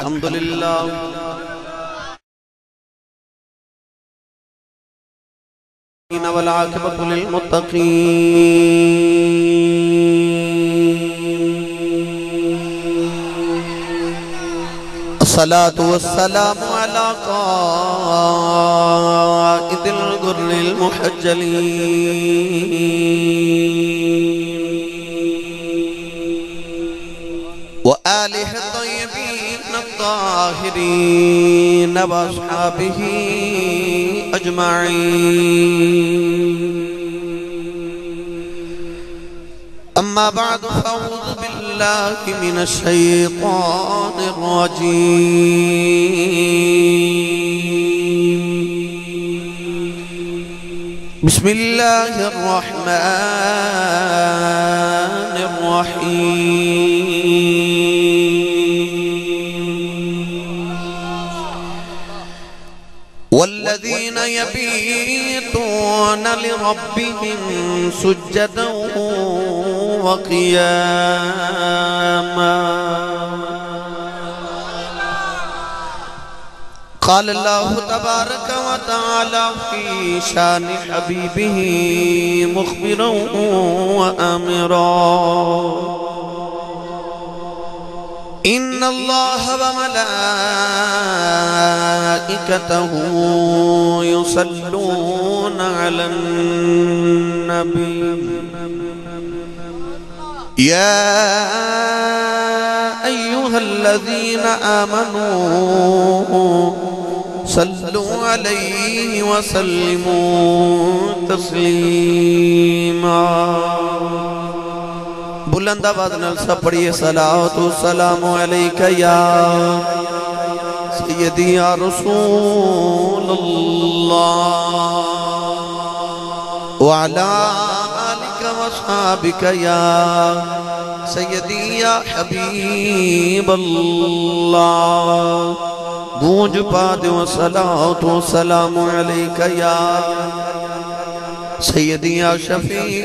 الحمدللہ والعاقبۃ للمتقین الصلاة والسلام على قائد الغر المحجلين وآله الطيبين الطاهرين وأصحابه أجمعين أما بعد فأعوذ بالله من الشيطان الرجيم بسم الله الرحمن الرحيم والذين يبيتون لربهم سجدا وقياما قال الله تبارك وتعالى في شان حبيبه مخبرا وآمرا إن الله وملائكته يصلون على النبي يا أيها الذين آمنوا صلوا عليه وسلموا تسليما بلند آواز نال سب پڑھیے صلاۃ والسلام علیک یا سیدی یا رسول اللہ وعلا آلک وصحابک یا سیدی یا حبیب اللہ گونج پاد و صلاۃ والسلام علیک یا سیدی یا شفیع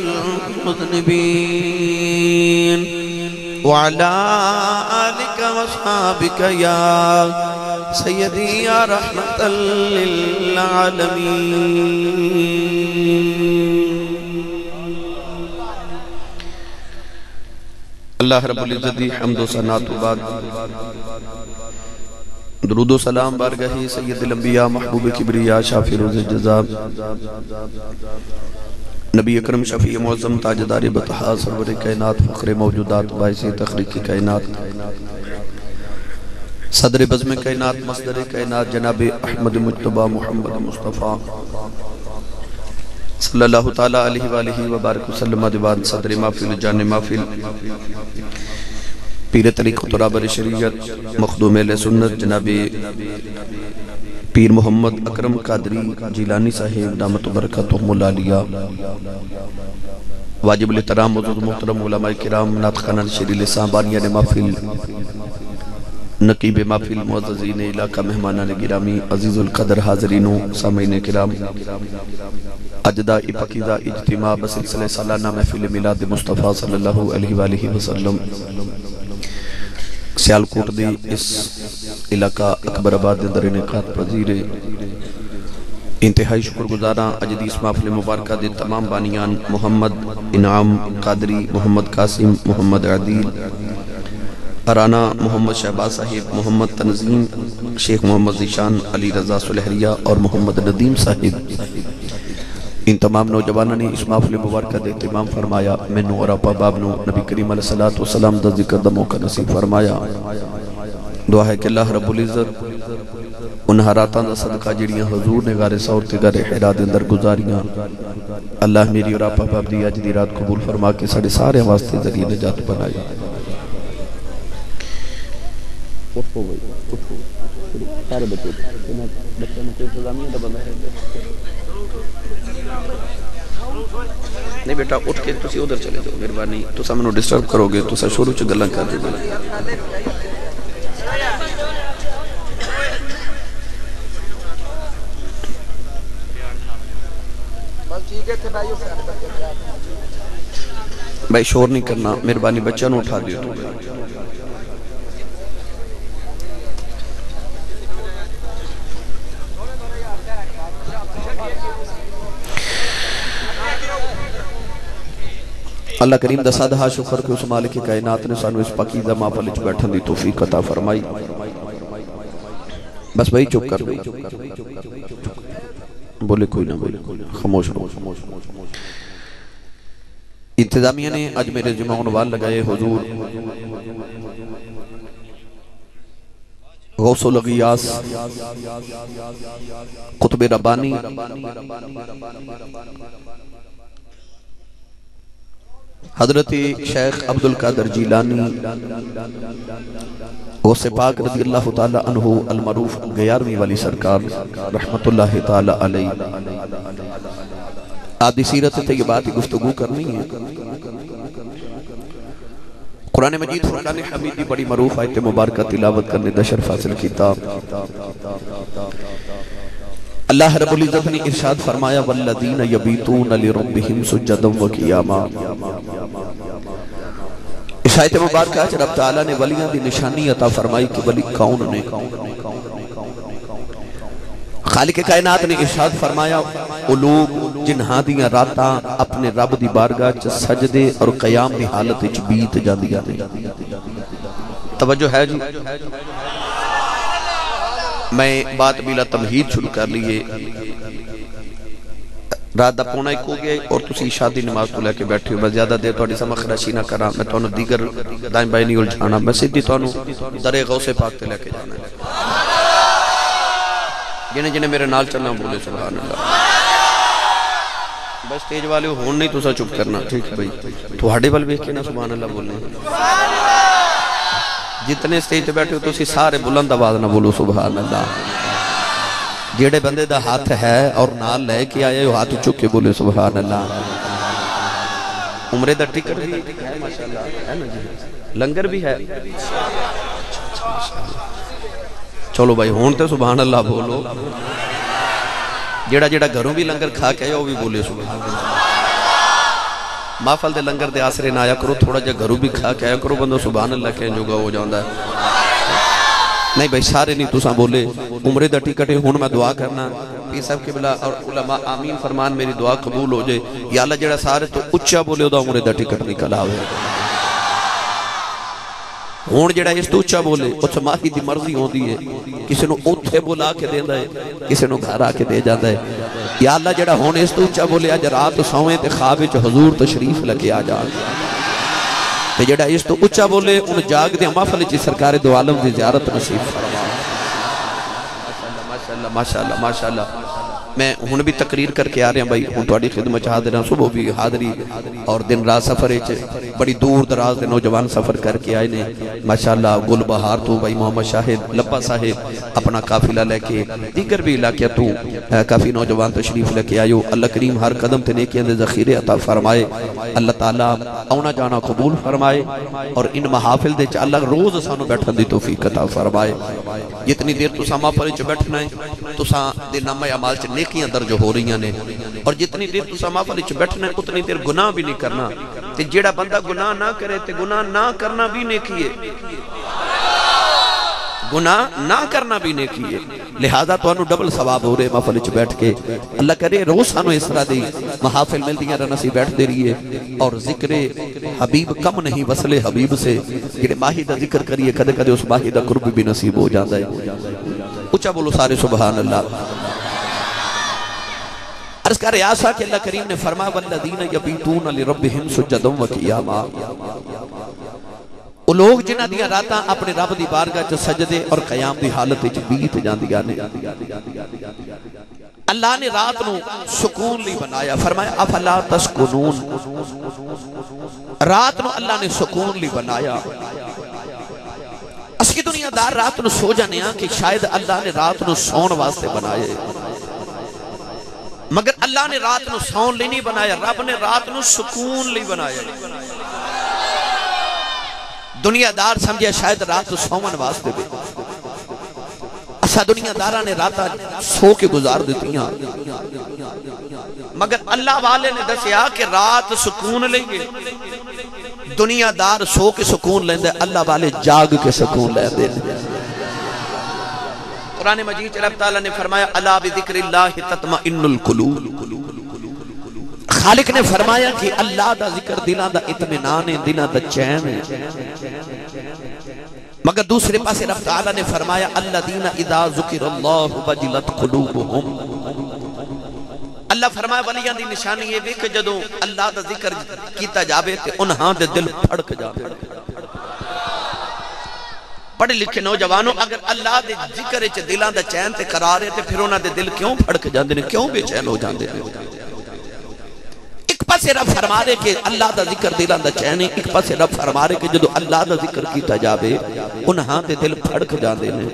المذنبین وعلا آلک وصحابک یا سیدی یا رحمت للعالمین اللہ رب العزت حمد و ثنا تو بعد درود و سلام بارگاہ سید الانبیاء محبوب کبریاء شافی روز جزا نبی اکرم شفیع معظم تاجدار بطحا سرور کائنات فخر موجودات باعث تخلیق کائنات صدر بزم کائنات مصدر کائنات جناب احمد مجتبی محمد مصطفیٰ صلی اللہ تعالیٰ علیہ وآلہ وبارک وسلم دیوان صدر محفل جان محفل پیر طریق ترابر شریعت مخدوم اہل سنت جناب پیر محمد اکرم قادری جیلانی صاحب دامت و برکاتہم العالیہ واجب الاحترام موجود محترم علماء کرام ناطقان شریع لسان بانیان محفل نقیب محفل معززین علاقہ مہمانان گرامی عزیز القدر حاضرین و سامعین کرام اجداء پاکیزہ اجتماع بسلسلہ سالانہ محفل میلاد مصطفیٰ صلی اللہ علیہ وآلہ وسلم سیالکوٹ دی اس علاقہ اکبر آباد دے در انعقاد پذیر انتہائی شکر گزاراں اجدی اس محفل مبارکہ دے تمام بانیان محمد انعام قادری محمد قاسم محمد عدیل ارانہ محمد شہباز صاحب محمد تنظیم شیخ محمد زیشان علی رضا سلحریہ اور محمد ندیم صاحب ان تمام نوجوانوں نے اس محفل مبارکہ دے اہتمام فرمایا منو اور اپا باب نو نبی کریم علیہ السلام دا ذکر دا موقع نصیب فرمایا دعا ہے کہ اللہ رب العزت ان حراتان دا صدقہ جڑیاں حضور نے غار سور تگار حیرات اندر گزاریاں اللہ میری اور اپا باب دی آج دی رات قبول فرما کے ساڑھے سارے واسطے ذریعے نجات بنایا سارے بچے بچوں کو انتظامیہ دا بندہ ہے نہیں بیٹا اٹھ کے تسی ادھر چلے جاؤ مہربانی تو سامنے ڈسٹرب کرو گے تو سا شروع سے گلاں کر دے گا بھائی شور نہیں کرنا مہربانی بچہ نو اٹھا دیو تو اللہ کریم دا صدہا شکر کہ اس مالک کائنات نے سانو اس پاکیزہ محفل وچ بیٹھن دی توفیق عطا فرمائی. بس بھائی چپ کر بولے کوئی نہ بولے خاموش رہو. انتظامیہ نے آج میرے ذمہ عنوان لگائے حضور غوث الاغیاث قطب ربانی حضرت شیخ عبدالقادر جیلانی غوث پاک رضی اللہ تعالی عنہ المعروف 11ویں والی سرکار رحمت اللہ تعالی علیہ آدھی سیرت طیبات کی گفتگو کرنی ہے. قرآن مجید فرقان حمید کی بڑی معروف آیت مبارکہ تلاوت کرنے دا شرف حاصل کیتا. اللہ رب العزت نے ارشاد فرمایا والذین یبیتون لربہم سجدا وقیاما. اس آیت مبارکہ سے رب تعالیٰ نے ولیاں دی نشانی عطا فرمائی کہ ولی کون نے. خالق کائنات نے ارشاد فرمایا وہ لوگ جنہاں دیاں راتاں اپنے رب دی بارگاہ چ سجدے اور قیام دی حالت وچ بیت جاندیاں نے. توجہ ہے جی. میں بات بلا تمہید شروع کر لیے. رات دا پونا ایک ہو گیا اور تسی عشاء دی نماز تو لے کے بیٹھے ہو. میں زیادہ دیر تہاڈی سمجھ خراشی نہ کراں. میں تانوں دیگر دائیں بائیں نہیں الجھانا. میں سیدھی تانوں در غوث پاک تے لے کے جانا ہے. جنہیں جنہیں میرے نال چلنا بولے سبحان اللہ. بس تیج والے ہون نہیں تسا چپ کرنا. ٹھیک ہے بھائی تہاڈے ول ویکھ کے نا سبحان اللہ بولنے. جتنے سٹیج تے بیٹھے ہو تسی سارے بلند آواز نہ بولو سبحان اللہ. جیڑے بندے دا ہاتھ ہے اور نال لے کے آئے ہو ہاتھ چک کے بولے سبحان اللہ. عمرے دا ٹکٹ بھی ہے ماشاءاللہ ہے نا جی. لنگر بھی ہے. چلو بھائی ہون تے سبحان اللہ بولو. جیڑا جیڑا گھروں بھی لنگر کھا کے آیا وہ بھی بولے سبحان اللہ. محفل دے لنگر دے آسرے نہ آیا کرو. تھوڑا جا گھروں بھی کھا کے آیا کرو. بندو سبحان اللہ کہیں جو گا ہو جاندہ ہے. نہیں بھائی سارے نہیں تساں بولے. عمرے دا ٹکٹ ہے ہون میں دعا کرنا. پیر صاحب قبلہ اور علماء آمین فرمان میری دعا قبول ہو جائے. یا اللہ جیڑا سارے تو اچھا بولے دا عمرے دا ٹکٹ نکل آوے. ہون جڑا اس تو اچھا بولے اس ماہی دی مرضی ہوں دی ہے. کسی نو اوتھے بولا کے دے ہے کسی نو گھر آ کے دے جاتا ہے. یا اللہ جڑا ہون اس تو اچھا بولے آج رات سوئیں تے خواب وچ حضور تشریف لگے آ جا. تے جڑا اس تو اچھا بولے ان جاگ دے محفل وچ سرکار دو عالم دی زیارت نصیب فرما. ماشاءاللہ ماشاءاللہ ماشاءاللہ. میں ہن بھی تقریر کر کے آ رہے ہیں بھائی. ہن تہاڈی خدمت حاضر ہاں. صبح بھی حاضری اور دن رات سفر وچ بڑی دور دراز دے نوجوان سفر کر کے آئے نے ماشاءاللہ. گل بہار تو بھائی محمد شاہد لبا صاحب اپنا قافلہ لے کے دیگر بھی علاقے تو کافی نوجوان تشریف لے کے آئے. اللہ کریم ہر قدم تے نیکیاں دے ذخیرے عطا فرمائے. اللہ تعالیٰ آنا جانا قبول فرمائے اور ان محافل دے اللہ روز سانو بیٹھن دی توفیق عطا فرمائے. جتنی دیر تساں محفل وچ بیٹھنا ہے تساں دے نامہ اعمال چ نیکیاں درج ہو رہی ہیں اور جتنی دیر تساں محفل وچ بیٹھنا ہے اتنی دیر گناہ بھی نہیں کرنا. تے جیڑا بندہ گناہ نہ کرے تے گناہ نہ کرنا بھی نیکی ہے. گناہ نہ کرنا بھی نیکی ہے. لہذا تو انہوں ڈبل ثواب ہو رہے محفل وچ بیٹھ کے. اللہ کرے روز سانو اس طرح دی محافل ملتی ہیں رنسی بیٹھ دے رہی ہے اور ذکر حبیب کم نہیں وصل حبیب سے جڑے ماہی دا ذکر کریے کدے کدے اس ماہی دا قرب بھی نصیب ہو جاتا ہے. اچھا بولو سارے سبحان اللہ. عرض کر ریاسہ کہ اللہ کریم نے فرمایا والذین یبیتون لربہم سجدا وقیاما. وہ لوگ جنہ دیا راتاں اپنے رب دی بارگاہ چ سجدے اور قیام دی حالت وچ بیت جاندیاں نے. اللہ نے رات نو سکون لی بنایا. فرمایا افلا تسکنون. رات نو اللہ نے سکون لی بنایا. اس کی دنیا دار رات نو سو جانے ہیں کہ شاید اللہ نے رات نو سون واسطے بنائے مگر اللہ نے رات نو سون لی نہیں بنایا. رب نے رات نو سکون لی بنایا. دنیا دار سمجھے شاید رات سومن واسطے بھی. اسا دنیا دارہ نے راتا سو کے گزار دیتی ہیں مگر اللہ والے نے دسیا کہ رات سکون لیں گے. دنیا دار سو کے سکون لیں دے اللہ والے جاگ کے سکون لیں دے. قرآن مجید رب تعالیٰ نے فرمایا الا بذکر اللہ تطمئن القلوب. خالق نے فرمایا کہ اللہ دا ذکر دلہ دا اطمینان ہے، دلہ دا چین ہے۔ مگر دوسرے پاسے رب تعالیٰ نے فرمایا الذین اذا ذکر اللہ وجلت قلوبہم، اللہ فرمایا ولیاں دی نشانی یہ بھی کہ جدوں اللہ دا ذکر کیتا جاوے تے انہاں دے دل پھڑک جاوے۔ پڑھے لکھے نوجوانوں اگر اللہ دے ذکر چ دلاں دا چین تے قرار ہے تے پھر انہاں دے دل کیوں پھڑک جاندے نے، کیوں بے چین ہو جاندے نے؟ ایک پاسے رب فرما رہے کہ اللہ دا ذکر دلاں دا چین ہے، ایک پاسے رب فرما رہے کہ جدو اللہ دا ذکر کیتا جاوے انہاں دے دل پھڑک جاندے نے۔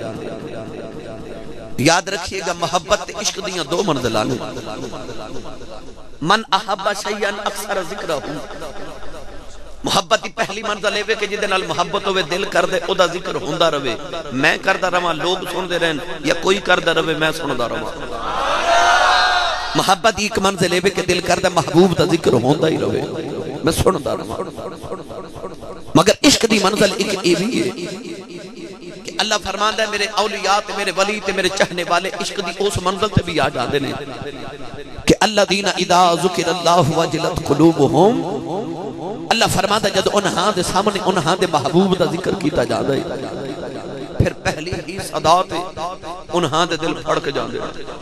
یاد رکھیے گا محبت تے عشق دیاں دو منزلان ہیں۔ من احب شیئا اکثر ذکرہ، محبت کی پہلی منزل ہے کہ جدے نال محبت ہوئے دل کر دے او دا ذکر ہوندہ روے، میں کردہ رہا لوگ سن دے رہن یا کوئی کردہ روے میں سن دا رہا۔ محبت ایک منزل ہے کہ دل کردہ محبوب دا ذکر ہوندہ ہی روے میں سن دا رہا۔ مگر عشق دی منزل ایک اے بھی ہے کہ اللہ فرماندہ ہے میرے اولیاء تے میرے ولی تے میرے چاہنے والے عشق دی اس منزل تے بھی آ جاندے نے کہ الذین اذا ذکر اللہ وجلت قلوبہم، اللہ فرماتا جد انہاں دے سامنے انہاں دے محبوب دا ذکر کیتا جاندہ ہے پھر پہلی ہی صدا تے انہاں دے دل پھڑک جاندے۔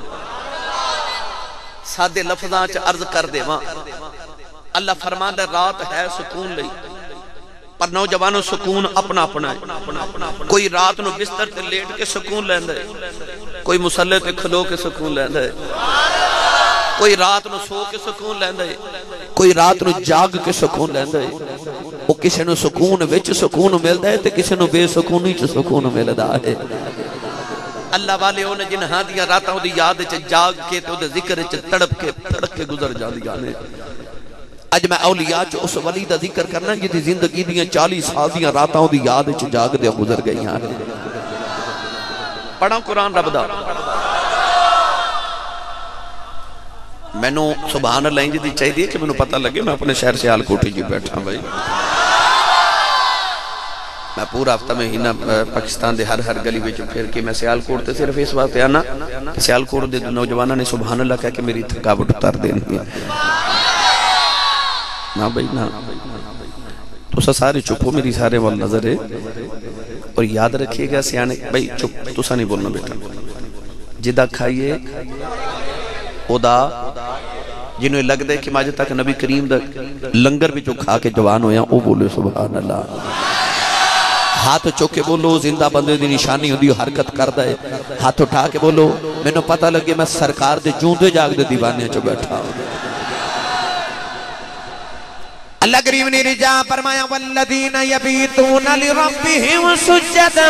سادے لفظاں چ عرض کر دے ماں اللہ فرماتا رات ہے سکون لئی، پر نوجوانوں سکون اپنا اپنا ہے۔ کوئی رات نو بستر تے لیٹ کے سکون لیندے، کوئی مسلح تے کھلو کے سکون لیندے، کوئی رات نو سو کے سکون لیندے، کوئی رات نو جاگ کے سکون لیندے۔ وہ کسی نو سکون وچ سکون ملدا ہے تے کسی نو بے سکونی چ سکون ملدا ہے۔ اللہ والے انہیں جنہاں دیاں راتاں دی یاد چ جاگ کے تے دے ذکر چ تڑپ کے تڑک کے گزر جاندیاں نے۔ اج میں اولیاء چ اس ولی دا ذکر کرنا جدی زندگی دیاں 40 سال دیاں راتاں دی یاد چ جاگ دے گزر گئیاں نے۔ پڑھاں قرآن رب دا۔ میں نو سبحان اللہ انجی دی چاہی دی کہ میں نو پتہ لگے میں اپنے شہر سے آلکوٹی جی بیٹھا بھائی۔ میں پورا ہفتہ میں ہی نا پاکستان دے ہر گلی وچ پھر کے میں سیالکوٹ تے صرف اس واسطے آنا کہ سیالکوٹ دے نوجوانہ نے سبحان اللہ کہا کہ میری تھکاوٹ اتار دینی ہے۔ نا بھائی نا تو سارے چپو میری سارے وال نظر ہے اور یاد رکھیے گا سیانے بھائی چپ تو سا نہیں بولنا بیٹا، جدہ کھائیے خدا جنہوں لگ دے کہ ماجد تک نبی کریم دا لنگر بھی جو کھا کے جوان ہویا او بولے سبحان اللہ۔ ہاتھ چوکے بولو زندہ بندے دی نشانی ہوں دی حرکت کر دے، ہاتھ اٹھا کے بولو میں نے پتہ لگے میں سرکار دے جوندے جاگ دے دیوانے چو بیٹھا ہوں۔ اللہ کریم نے رجا فرمایا والذین یبیتون لربہم سجدا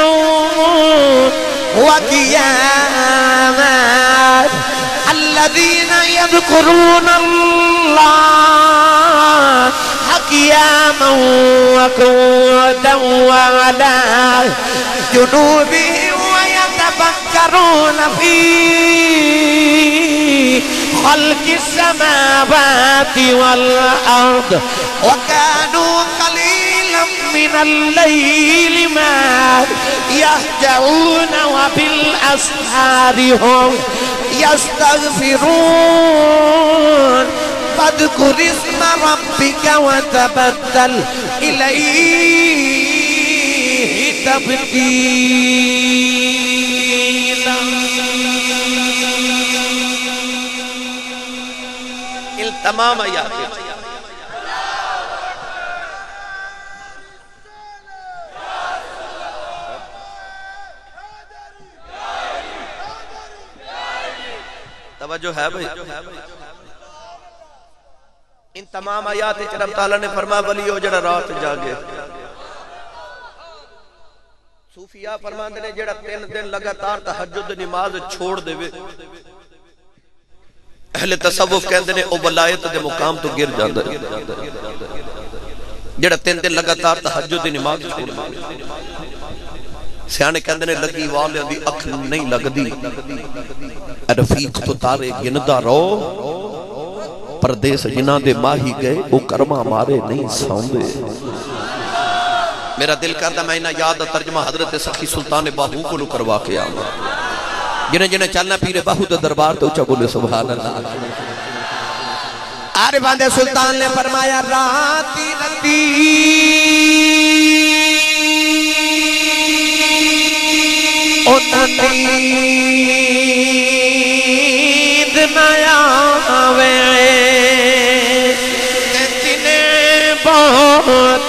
وقیاما الذین یذکرون اللہ قیاما وقعودا وعلی جنوبہم ویتفکرون فی خلق السماوات والارض وكانوا قليلا من الليل ما يهجعون وبالأسحار هم يستغفرون فاذكر اسم ربك وتبتل إليه تبتيلا۔ تمام آیات توجہ ہے بھئی، ان تمام آیات رب تعالیٰ نے فرمایا ولیو جڑا رات جاگے، صوفیاء فرماندے نے جڑا 3 دن لگاتار تہجد نماز چھوڑ دے وے، اہل تصوف کہندے نے او ولایت دے مقام تو گر جاندا ہے۔ جڑا 3 دن لگاتار تہجد دی نماز چھوڑ دے، سیانے کہندے نے لگی والے دی اکھ نہیں لگدی، رفیق تو تارے گندا رو پردیس جنہاں دے ماہی گئے او کرما مارے نہیں سوندے۔ میرا دل کرتا میں انہاں یاد ترجمہ حضرت سخی سلطان باہو کو لو کروا کے آؤں، جنہیں چلنا پیر باہو دے دربار تو اچھا بولے سبحان اللہ۔ عارفان دے سلطان نے فرمایا راتی رتی نیند نیا آوے تینے بہت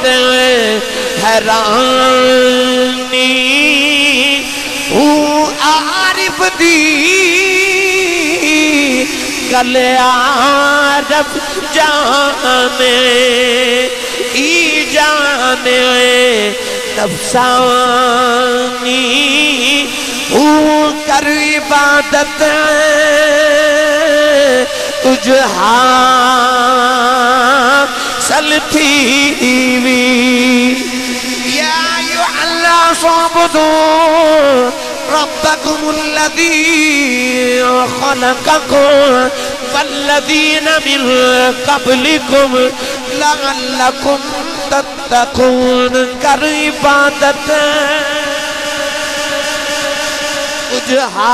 حیرانی عارف دی گل عارف جانے ای جانے نفسانی کر عبادت تجھ حاصل تھی وی یا ایوہ اللہ صابدون ربکم الذی خلقکم والذین من قبلکم لعلکم تتقون کر عبادت تجھ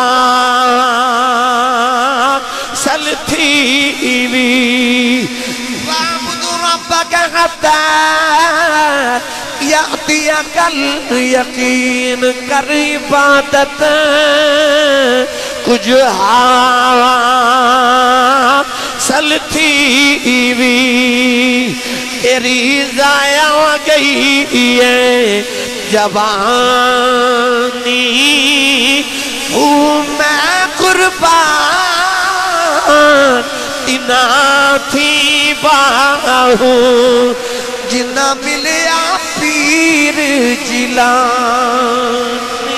حاصل تھی وی وَعْبُدُ رَبَّكَ حَتَّى يَأْتِيَكَ الْيَقِينُ کر عبادت کچھ حاصل تھی وی تیری ضائع گئی ہے جوانی میں قربان تینا تھی باہو جنا ملیا پیر جیلانی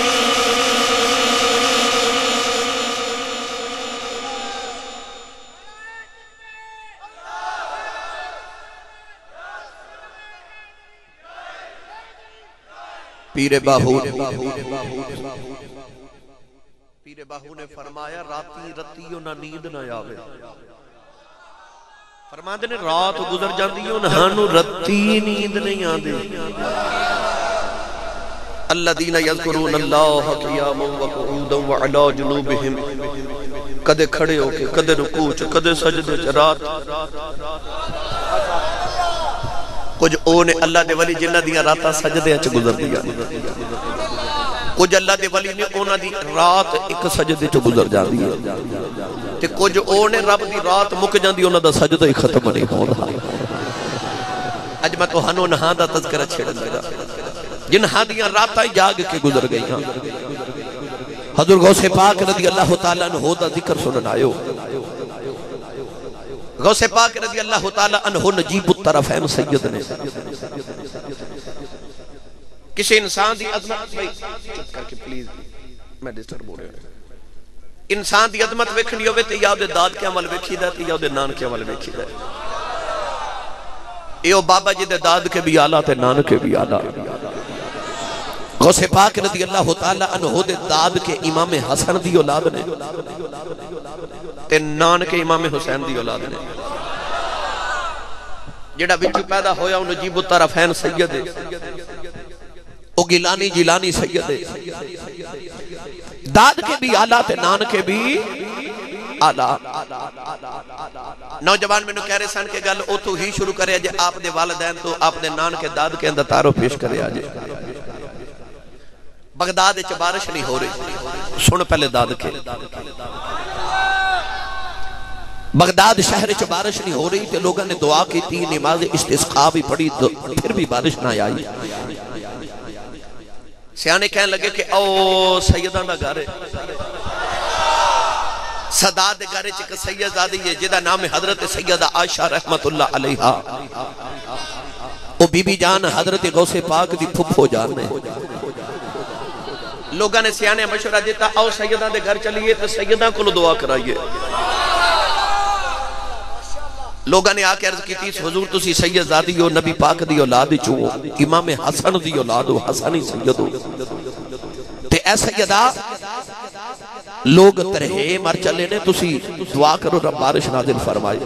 پیر باہو نے فرمایا راتی رتیوں نہ نیند نہ آوے فرماندے نے رات گزر جاندیوں نہانو رتی نیند نہیں آدے الذین یذکرون اللہ قیاما وقعودا وعلی جنوبہم کدے کھڑے ہو کے کدے رکوع چ کدے سجدے چ رات کچھ اونے اللہ دے ولی جنہ دیا راتا سجدے چ گزر دیا کچھ اللہ دے ولی نے اونا دی رات ایک سجدے چ گزر جاندی ہے تے کچھ اونے رب دی رات مک جاندی اونا دا سجدہ ہی ختم نہیں ہو رہا اج میں تو ہنو نہاں دا تذکرہ چھڑ لگا جن ہادیاں راتاں جاگ کے گزر گئی ہاں حضور غوث پاک رضی اللہ تعالیٰ عنہ دا ذکر سنن آئیو غوث پاک رضی اللہ تعالیٰ عنہ نجیب الطرفین سید نے کسی انسان دی عظمت چپ کر کے پلیز میں ڈسٹرب ہو رہا ہوں انسان دی عظمت ویکھنی ہوئے تے یا دے داد کے عمل ویکھی دا تے یا دے نان کے عمل ویکھی دا ایو بابا جی دے داد کے بھی آلہ تے نان کے بھی آلہ غوث پاک رضی اللہ تعالیٰ عنہ دے داد کے امام حسن دی اولاد نے تے نان کے امام حسین دی اولاد نے جڑا وچ پیدا ہویا انہوں نجیب الطرفین سید ہے او گیلانی جیلانی سید ہے داد کے بھی آلہ تے نان کے بھی آلہ نوجوان میں نے کہہ رہے سن کے گل او تو ہی شروع کرے جے آپ دے والدین تو آپ دے نان کے داد کے اندر تارو پیش کرے آجے بغداد اچھ بارش نہیں ہو رہی سن پہلے داد کے بغداد شہر اچھ بارش نہیں ہو رہی تے لوگوں نے دعا کی تھی نماز استسقاء بھی پڑھی پھر بھی بارش نہ آئی سیانے کہنے لگے کہ او سیدان دا گھر ہے صداد گھر چک سیدزادی ہے جدہ نام حضرت سیدہ عائشہ رحمت اللہ علیہا او بی بی جان حضرت غوث پاک دی پھپھو جان نے لوگاں نے سیانے مشورہ دیتا او سیدان دے گھر چلیے تو سیدان کو دعا کرائیے لوگاں نے آکے عرض کی تھی حضور تسی سیدزادی ہو نبی پاک دی اولاد چوں امام حسن دی اولاد ہو حسنی سید ہو تے اے سیدہ لوگ ترہے مر چلے نے تسی دعا کرو رب بارش نازل فرمائے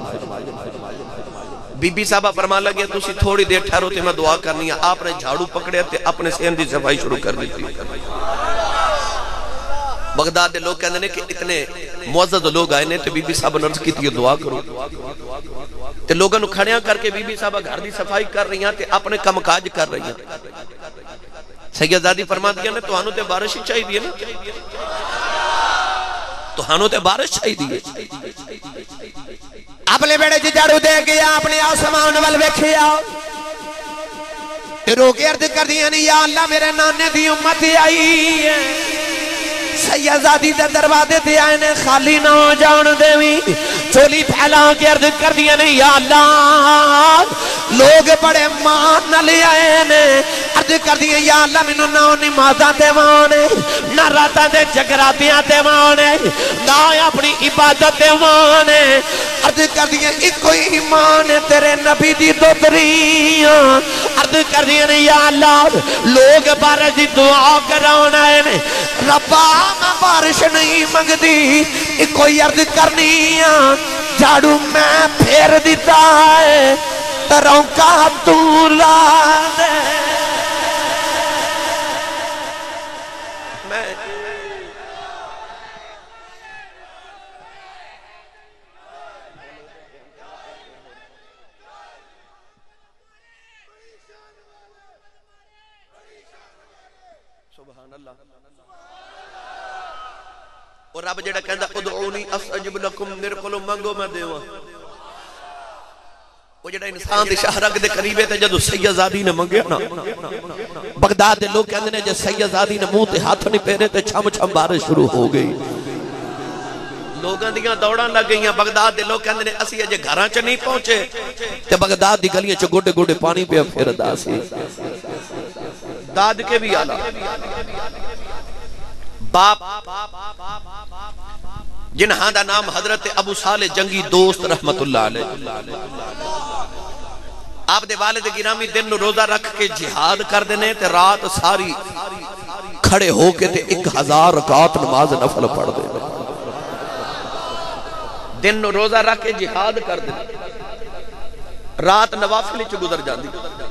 بی بی صاحبہ فرما لگے تسی تھوڑی دیر ٹھہرو تے میں دعا کرنی ہے آپ نے جھاڑو پکڑے تے اپنے سین دی صفائی شروع کر دی تھی بغداد دے لوگ کہندے نے کہ اتنے معزز لوگ آئے نے تے بی بی صاحب نے عرض کیتی دعا کرو تے لوگاں نو کھڑیاں کر کے بی بی صاحب گھر دی صفائی کر رہی ہیں تے اپنے کم کاج کر رہی ہیں سیدزادی فرماتی ہیں تہانوں تے بارش ہی چاہیے نا تہانوں تے بارش چاہیے اپنے بیڑے جی جاڑو دے گیا اپنے آسمان وال ویکھیا رو کے عرض کر دیا نہیں یا اللہ میرے نانے دی امت آئی ہے سیدزادی دے دروازے تے آئے نے خالی نہ ہو جان دیویں چولی پھیلا کے عرض کر دیا نہیں یا اللہ لوگ بڑے مان نہ لے آئے نے عرض کر دیا یا اللہ میں نہ نمازاں تے مانے نہ راتاں دے جگراتیاں تے مانے نہ اپنی عبادت تے مانے عرض کر دیا ایک کوئی ایمان تیرے نبی دی دوتریاں عرض کر دیا نہیں یا اللہ لوگ بارش دی دعا کرانا ہے ربا میں بارش نہیں منگدی ایک کوئی عرض کرنی جھاڑو میں پھیر دیتا ہے تروں کا تو لا دے سبحان اللہ اور رب جڑا کہندا ادعونی استجب لکم میرے کولوں منگو میں دیواں وہ جڑا انسان دی شہرگ دے قریبے تے جدو سیدزادی نے منگیا نا بغداد دے لوگ کہندے نے جے سیدزادی نے منہ تے ہاتھ نہیں پھیرے تے چھم چھم بارش شروع ہو گئی لوگاں دیاں دوڑاں لگ گئیاں بغداد دے لوگ کہندے نے اسی اجے گھراں چ نہیں پہنچے تے بغداد دی گلیاں چ گوڈے گوڈے پانی پیا پھردا سی داد کے بھی آلہ باپ جنہاں دا نام حضرت ابو صالح جنگی دوست رحمت اللہ علیہ آپ دے والد گرامی دن نو روزہ رکھ کے جہاد کر دینے تے رات ساری کھڑے ہو کے تے 1000 رکعت نماز نفل پڑھ دینے دن نو روزہ رکھ کے جہاد کر دینے رات نوافل چ گزر جاندی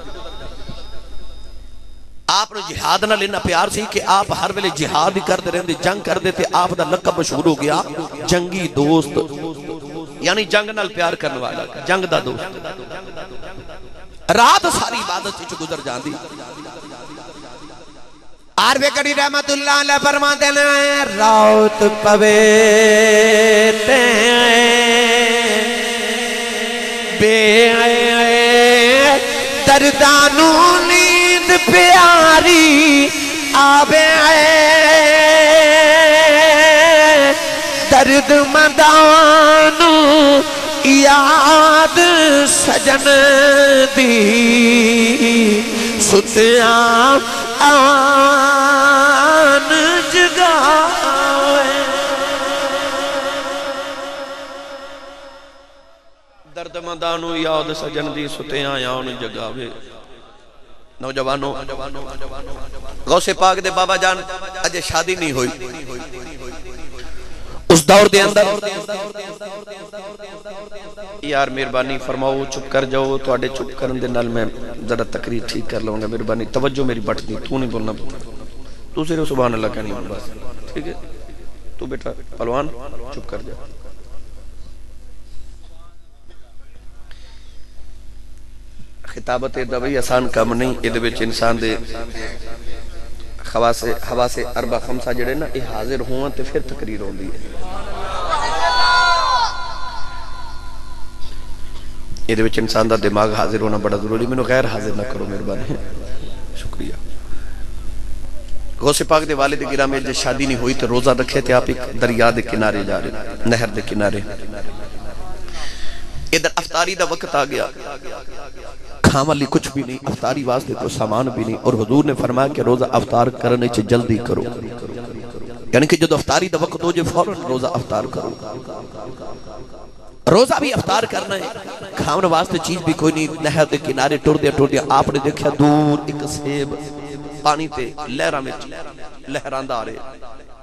آپ نے جہاد نہ لینا پیار سی کہ آپ ہر ویلے جہاد ہی کرتے رہندے جنگ کر دیتے آپ دا لقب مشہور ہو گیا جنگی دوست یعنی جنگ نال پیار کرنے والا جنگ دا دوست رات ساری عبادت چ گزر جاندی عربی کڑی رحمت اللہ علیہ فرماتے ہیں رات پوے تے بے دردانو نیند پیاری آبے درد مدانو یاد سجن دی ستیاں آن جگائے درد مدانو یاد سجن دی ستیاں آن جگاوے نوجوانوں غوث پاک دے بابا جان اجے شادی نہیں ہوئی اس دور دے اندر یار مہربانی فرماؤ چپ کر جاؤ تواڈے چپ کرن دے نال میں ذرا تقریر ٹھیک کر لوں گا مہربانی توجہ میری بٹ دی تو نہیں بولنا تو صرف سبحان اللہ کہنی بس ٹھیک ہے تو بیٹا پہلوان چپ کر جا خطابت دبئی آسان کام نہیں ادھے بچ انسان دے حواس اربع خمسہ جڑے نا یہ حاضر ہوں تے پھر تقریر ہوں دی ادھے بچ انسان دا دماغ حاضر ہونا بڑا ضروری میں غیر حاضر نہ کرو مہربانی شکریہ غوث پاک دے والد گرامی جے شادی نہیں ہوئی تے روزہ رکھے تے آپ ایک دریا دے کنارے جا رہے نہر دے کنارے ادھر افطاری دا وقت آ گیا کھاما لی کچھ بھی نہیں افطاری واسطے تو سامان بھی نہیں اور حضور نے فرمایا کہ روزہ افطار کرنے چے جلدی کرو یعنی کہ جب افطاری دا وقت ہو جے فوراً روزہ افطار کرو روزہ بھی افطار کرنا ہے کھانے واسطے چیز بھی کوئی نہیں نہر دے کنارے ٹر دیا آپ نے دیکھا دور ایک سیب پانی تے لہرہ میں لہران دا آ رہے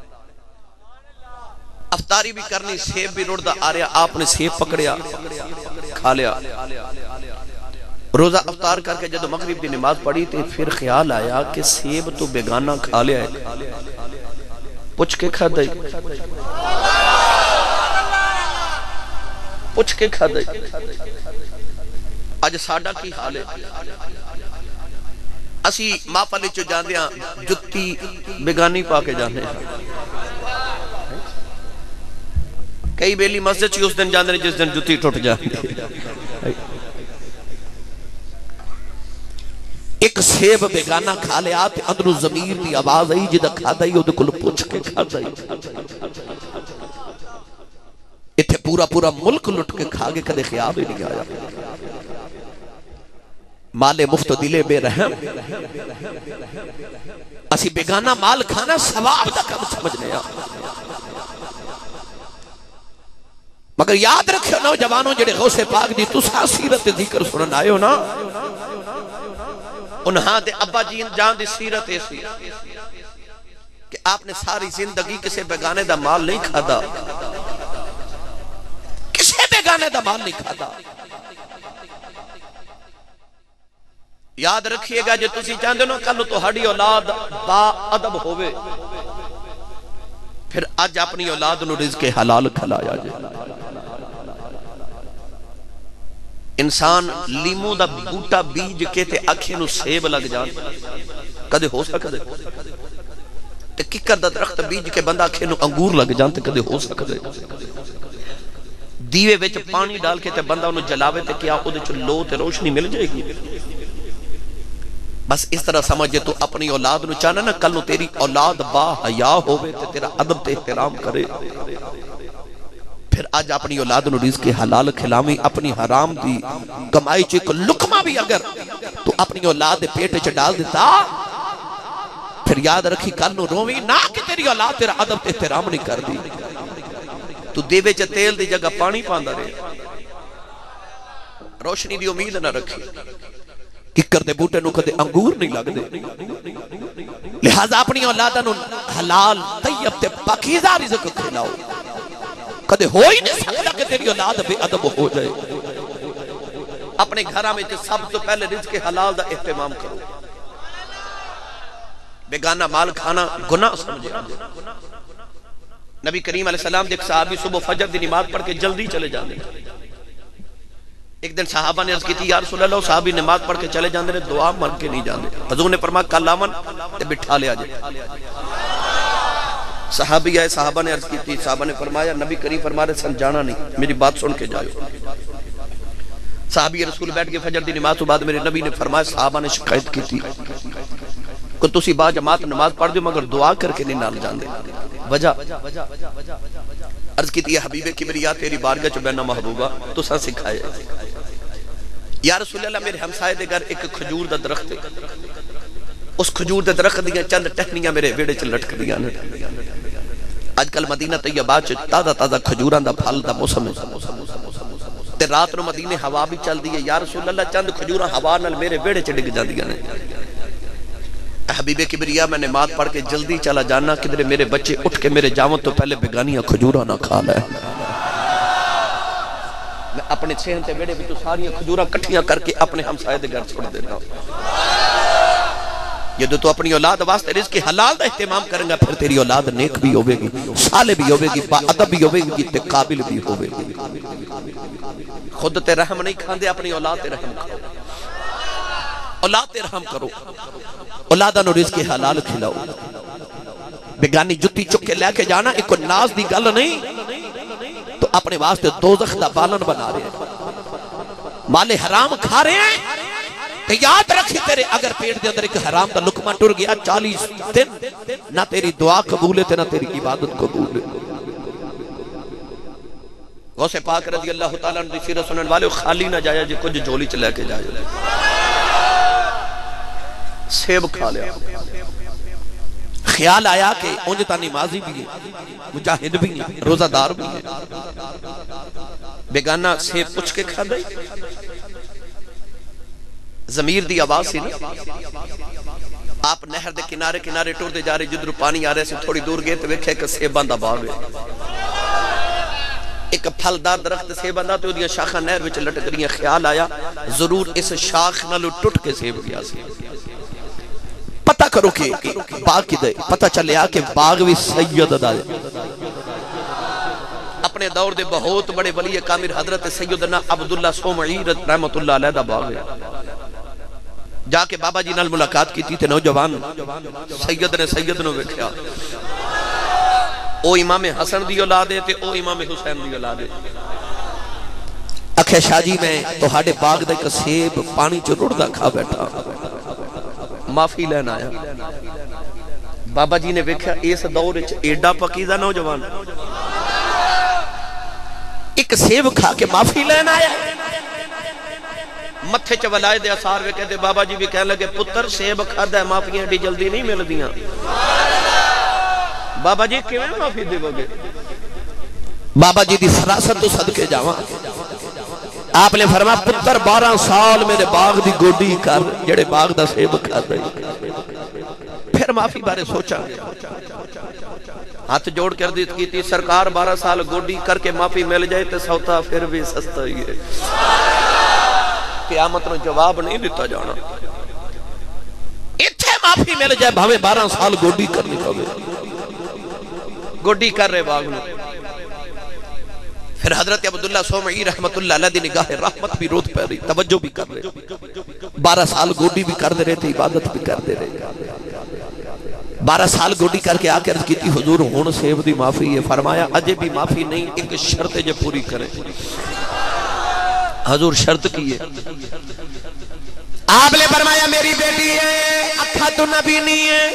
افطاری بھی کرنی سیب بھی رڑ دا آ رہا آپ نے سیب پکڑیا کھا لیا روزہ افطار کر کے جب مغرب دی نماز پڑھی تے پھر خیال آیا کہ سیب تو بیگانہ کھا لیا ہے پوچھ کے کھا دائی پوچھ کے کھا دائی آج ساڑھا کی حال ہے اسی مافلی چو جان دیا جتی بگانی پا کے جانے کئی بیلی مسجد چی اس دن جان دے جس دن جتی ٹوٹ جانے ایک سیب بیگانہ کھا لے آتے اندرو ضمیر دی آواز آئی جدہ کھا دائی او دے کل پوچھ کے کھا دائی اتھے پورا پورا ملک لٹ کے کھا گے کدے خیاب ہی نہیں آیا مال مفت دلے بے رحم اسی بیگانہ مال کھانا ثواب دا کم سمجھنے آ مگر یاد رکھو نوجوانوں جڑے غوث پاک دی تسا سیرت ذکر سنن آئے ہو نا انہاں دے ابا جی جان دی سیرت ایسی کہ آپ نے ساری زندگی کسے بیگانے دا مال نہیں کھادا کسے بیگانے دا مال نہیں کھادا یاد رکھیے گا جو تسی چاندے نو کل تو ہڑی اولاد با ادب ہوئے پھر آج اپنی اولاد نو رزق حلال کھلایا جائے انسان لیمو دا بوٹا بیج کے تے اکھے نو سیب لگ جان کدے ہو سکتے تے ککر دا درخت بیج کے بندہ اکھے نو انگور لگ جان تے کدے ہو سکتے دیوے ویچ پانی ڈال کے تے بندہ انہوں جلاوے تے کیا او دے چو لو تے روشنی مل جائے گی بس اس طرح سمجھے تو اپنی اولاد نو چاہنا نا کل نو تیری اولاد با حیا ہوئے تے تیرا ادب تے احترام کرے پھر آج اپنی اولاد نو رزق حلال کھلاویں اپنی حرام دی کمائی چے کو لکمہ بھی اگر تو اپنی اولاد دے پیٹے چے ڈال دیتا پھر یاد رکھی کل نو رویں نہ کہ تیری اولاد تیرا ادب تے احترام نہیں کر دی تو دیوے چے تیل دی جگہ پانی پاندہ رہے روشنی دی امید نہ رکھی ککر دے بوٹے نو کدے انگور نہیں لگ دے لہذا اپنی اولادہ نو حلال طیب تے پاکیزہ رزق کھلاؤ کدے ہو ہی نہیں سکتا کہ تیری اولاد بے ادب ہو جائے اپنے گھرہ میں سب تو پہلے رزق حلال دا اہتمام کرو بیگانہ مال کھانا گناہ سمجھے نبی کریم علیہ السلام دیکھ صحابی صبح فجر دی نماز پڑھ کے جلدی چلے جانے ایک دن صحابہ نے عرض کی تھی یا رسول اللہ صحابی نماز پڑھ کے چلے جاندے دعا مانگ کے نہیں جاندے حضور نے فرمایا کل آمن تے بٹھا لیا جائے صحابی آئے صحابہ نے عرض کی تھی صحابہ نے فرمایا نبی کریم فرما رہے سن جانا نہیں میری بات سن کے جائے صحابی رسول بیٹھ کے فجر دی نماز تو بعد میرے نبی نے فرمایا صحابہ نے شکایت کی تھی کہ تسی با جماعت نماز پڑھ دیو مگر دعا کر کے نہیں نال جاندے وجہ عرض کی تھی حبیب کبریا تیری بارگاہ چو بینہ محبوبہ تو سا سکھائے یا رسول اللہ میرے ہمسائے دے گھر ایک کھجور دا درخت ہے اس کھجور دے درخت دیا چند ٹہنیاں میرے ویڑے چل لٹک دیا آج کل مدینہ طیبہ چ تازہ تازہ کھجوران دا پھل دا موسم تے رات نو مدینے ہوا بھی چل دی ہے یا رسول اللہ چند کھجوران ہوا نال میرے ویڑے چ ڈگ جان دیا حبیب کبریا میں نماز پڑھ کے جلدی چلا جانا کدھر میرے بچے اٹھ کے میرے جاون تو پہلے بیگانیاں کھجوران نہ کھا لے میں اپنے چھین تے بیڑے بھی تو ساری کھجوران کٹھیاں کر کے اپنے ہمسائے دے گھر چھوڑ دینا یہ تو اپنی اولاد واسطے رزق حلال دا اہتمام کریں گا پھر تیری اولاد نیک بھی ہوئے گی صالح بھی ہوئے گی با ادب بھی ہوئے گی تے قابل بھی ہوئے گی خود تے رحم نہیں کھاندے اپنی اولاد تے رحم کرو اولاد تے رحم کرو اولادہ نو رزق حلال کھلاؤ بیگانی جتی چکے لے کے جانا ایک ناز دی گل نہیں تو اپنے واسطے دوزخ دا بالن بنا رہے ہیں مال حرام کھا رہے ہیں تو یاد رکھی تیرے اگر پیٹ دے اندر ایک حرام دا لکمہ ٹر گیا 40 دن نہ تیری دعا قبول ہے نہ تیری عبادت قبول ہے غوث پاک رضی اللہ تعالیٰ نے سیرت سنن والے خالی نہ جایا جی کچھ جولی چلے کے جائے سیب کھا لیا خیال آیا کہ اونجتا نمازی بھی ہے مجاہد بھی ہے روزہ دار بھی ہے بیگانہ سیب پچھ کے کھا دائی ضمیر دی آواز سی نہیں آپ نہر دے کنارے کنارے ٹور دے جا رہے جدر پانی آ رہے سے تھوڑی دور گئے تو ویکھے کہ سیبان دا باغ ہے ایک پھلدار درخت سیبان دا تو دیا شاخہ نہر وچ لٹک رہی ہیں خیال آیا ضرور اس شاخ نالو ٹوٹ کے سیب گیا سی پتہ کرو کہ باغ کی دے پتہ چلے آ کہ باغ بھی سید دا دے اپنے دور دے بہت بڑے ولی کامل حضرت سیدنا عبداللہ سومعی رحمت اللہ علیہ دا باغ ہے جا کے بابا جی نال ملاقات کی تھی نوجوان سید نے ویکھیا او امام حسن دی اولاد ہے تے او امام حسین دی اولاد ہے اکھے شاہ جی میں تو ہاڑے باغ دے کا سیب پانی چو رڑدا کھا بیٹھا معافی لینا آیا بابا جی نے ویکھیا اس دور وچ ایڈا پکیزہ نوجوان ایک سیب کھا کے معافی لینا آیا متھے چ ولائے دے اثار وے کہتے بابا جی بھی کہنے لگے پتر سیب کھادا ہے معافیاں ایڈی جلدی نہیں مل دیاں بابا جی کیویں معافی دیو گے بابا جی دی فراست تو صدقے جاواں آپ نے فرمایا پتر 12 سال میرے باغ دی گوڈی کر جڑے باغ دا سیب کھادا ہے پھر معافی بارے سوچا ہاتھ جوڑ کر دیت کی تھی سرکار 12 سال گوڈی کر کے معافی مل جائے تے سوتا پھر بھی سستا ہی ہے قیامت نے جواب نہیں دیتا جانا اتھے معافی مل جائے بھاوے 12 سال گوڈی کرنی پوے گوڈی کر رہے باغ میں پھر حضرت عبداللہ سومعی رحمت اللہ علیہ دی نگاہ رحمت بھی روت پہ رہی توجہ بھی کر رہے 12 سال گوڈی بھی کر دے رہے تھے عبادت بھی کر دے رہے 12 سال گوڈی کر کے آکر کی تھی حضور ہون سیب دی معافی ہے فرمایا اجے بھی معافی نہیں ایک شرط جو پوری کریں حضور شرط کی ہے آپ نے فرمایا میری بیٹی ہے اکھا تو نبی نہیں ہے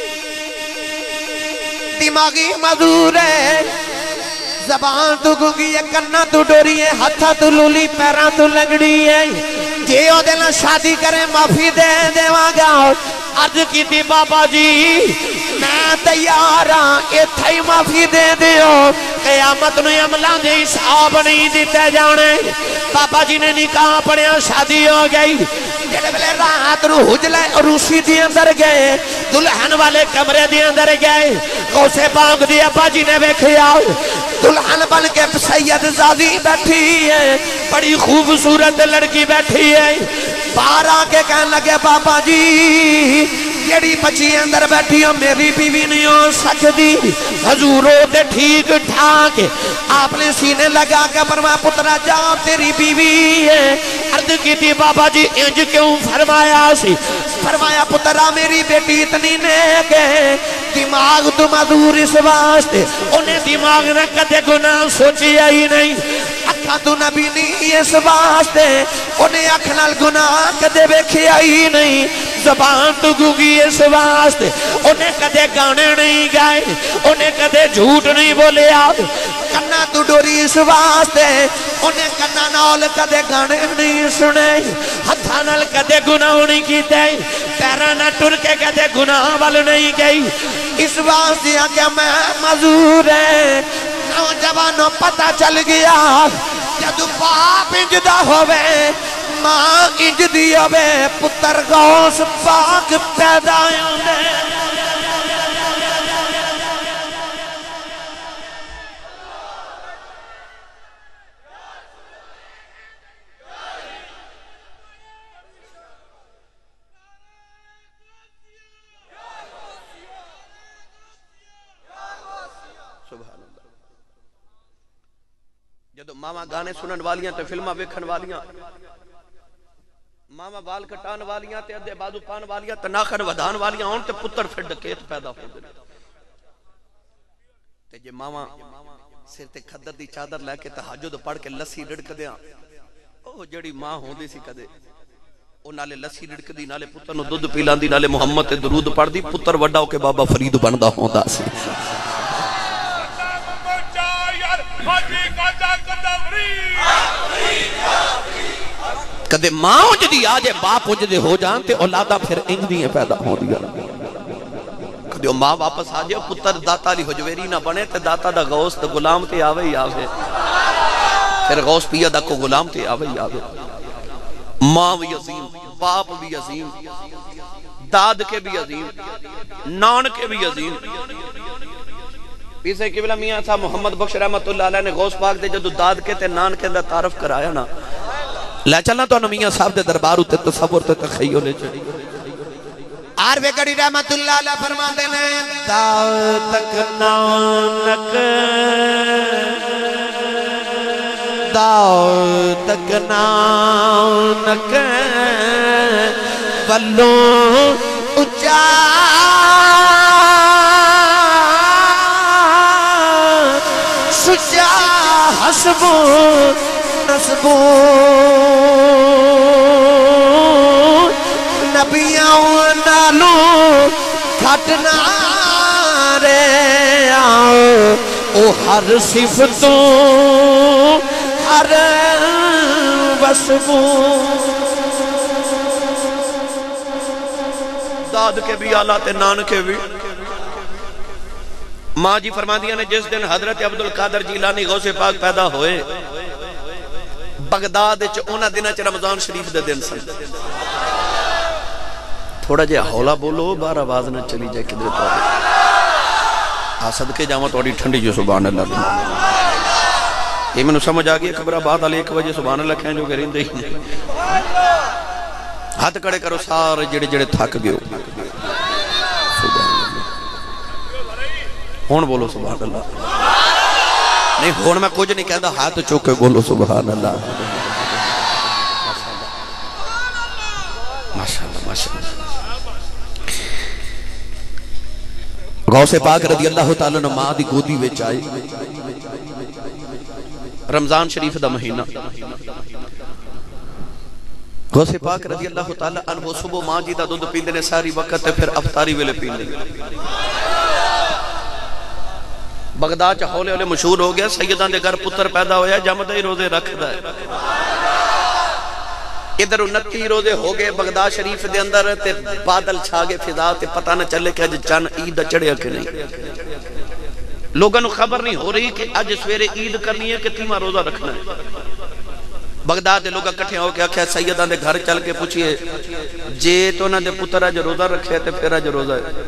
دماغی معذور ہے زبان تو گنگی ہے کنہ تو ڈوری ہے ہتھا تو لولی پیران تو لگڑی ہے جے او دینا شادی کریں معافی دے دیواں عرض کی تھی بابا جی میں تیار ہاں اتھائی معافی دے دیو قیامت نے عملہ دے حساب نہیں دیتے جانے بابا جی نے نکاح پڑھیا شادی ہو گئی جڑے بلے رات رو حجلے روسی دی اندر گئے دلہن والے کمرے دی اندر گئے غوث پاک دی ابا جی نے ویکھیا دلہن بن کے سید زادی بیٹھی ہے بڑی خوبصورت لڑکی بیٹھی ہے باہر آکے کہنے لگے بابا جی جیڑی بچی اندر بیٹھی ہو میری بیوی نہیں ہو سکتی حضوروں دے ٹھیک ٹھاک آپ نے سینے لگا کے فرمایا پترا جاؤ تیری بیوی ہے عرض کی تھی بابا جی انج کیوں فرمایا سی فرمایا پترا میری بیٹی اتنی نیک ہے دماغ تو معذور اس واسطے انہیں دماغ نہ کدے گناہ سوچی ہی نہیں اکھا تو نبی نہیں اس واسطے انہیں اکھنال گناہ کدے بیکھیا ہی نہیں زبان تو گوگی اس واسطے انہیں کدے گانے نہیں گائے انہیں کدے جھوٹ نہیں بولے آپ کنہ تو ڈوری اس واسطے انہیں کنہ نال کدے گانے نہیں سنے ہتھا نال کدے گناہ نہیں کیتے پیرانا ٹر کے کدے گناہ وال نہیں گئی اس واسطے آگیا میں معذور ہے نوجوانوں پتہ چل گیا جدو باپ انجدہ ہوئے ماں انج دی ہوئے پتر غوث پاک پیدا ہوئے جدو ماما گانے سنن والیاں تے فلمہ ویکھن والیاں ماما بال کٹان والیاں تے ادھے بازو پان والیاں تے ناخن ودان والیاں ہون تے پتر پھر ڈکیت پیدا ہو دے تے جے ماما سر تے کھدر دی چادر لے کے تہجد پڑھ کے لسی ڈڑک دیاں او جڑی ماں ہوندی سی کدے او نالے لسی ڈڑک دی نالے پتر نو دودھ پیلاندی نالے محمد تے درود پڑھ دی پتر وڈا ہو کے بابا فرید بندا ہوندا سی کدے ماں جدی آجے باپ جدے ہو جان تے اولادہ پھر انج دیئے پیدا ہو دیا کدے ماں واپس آجے پتر داتا لی حجویری نہ بنے تے داتا دا غوث دا غلام تے آوے ہی آوے پھر غوث پیا دا کو غلام تے آوے ہی آوے ماں بھی عظیم باپ بھی عظیم داد کے بھی عظیم نان کے بھی عظیم پیسے قبلہ میاں صاحب محمد بخش رحمت اللہ علیہ نے غوث پاک دے جدو داد کے تے نان کے اندر تعارف کرایا نا لے چلنا تو میاں صاحب دے دربار ہوتے تصور تے تخیلے چڑی عارف گڑی رحمت اللہ علیہ فرماتے ہیں داؤ تک نانک داؤ تک نانک ولوں اچا سچا حسبو نسبو نبیوں نالو کھٹنا رے او ہر صفتوں ہر وصفوں داد کے بھی آلات نان کے بھی ماں جی فرما دیا نے جس دن حضرت عبدالقادر جیلانی غوث پاک پیدا ہوئے بغداد اونا دنہ چ رمضان شریف دے دن سن تھوڑا جے ہولا بولو بار آواز نہ چلی جائے کدھر پاک آسد کے جامعہ توڑی ٹھنڈی جو سبحان اللہ یہ میں نے سمجھ آگئی خبرہ بات علی ایک وجہ سبحان اللہ کہیں جو کریں دے ہاتھ کڑے کرو سارے جڑے جڑے تھک گئے ہون بولو سبحان اللہ نہیں ہون میں کچھ نہیں کہتا ہاتھ چوکے بولو سبحان اللہ ماشاءاللہ ماشاءاللہ غوث پاک رضی اللہ تعالیٰ نے ماں دی گودی ویچ آئی رمضان شریف دا مہینہ غوث پاک رضی اللہ تعالیٰ عنہ صبح ماں جی دا دودھ پیندے نے ساری وقت پھر افطاری ویلے پیندے بغداد چا ہولے ہولے مشہور ہو گیا سیدان دے گھر پتر پیدا ہویا جمدہ ہی روزے رکھ دا ہے ادھر 29 روزے ہو گئے بغداد شریف دے اندر تے بادل چھاگے فضا تے پتہ نہ چلے کہ آج چند عید چڑھیا کہ نہیں لوگوں خبر نہیں ہو رہی کہ آج سویرے عید کرنی ہے کہ تیمہ روزہ رکھنا ہے بغداد دے لوگا کٹھے ہو کے آکھیا سیدان دے گھر چل کے پوچھئے جے تو نہ دے پتر آج روزہ رکھے تے پھر آج روزہ ہے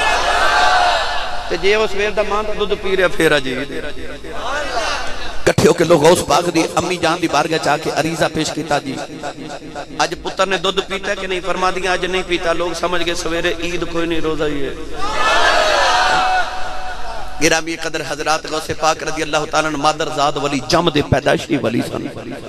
تے جے وہ سویر دا مان تا دودھ پی رہے پھر آج عید کٹھے ہو کے لوگ غوث پاک دی امی جان دی بارگاہ چاہ کے عریضہ پیش کیتا جی آج پتر نے دودھ پیتا ہے کہ نہیں فرما دیا آج نہیں پیتا لوگ سمجھ گئے سویرے عید کوئی نہیں روزہ ہی ہے گرامی قدر حضرات غوث پاک رضی اللہ تعالیٰ نے مادر زاد ولی جم دے پیدائشی ولی سن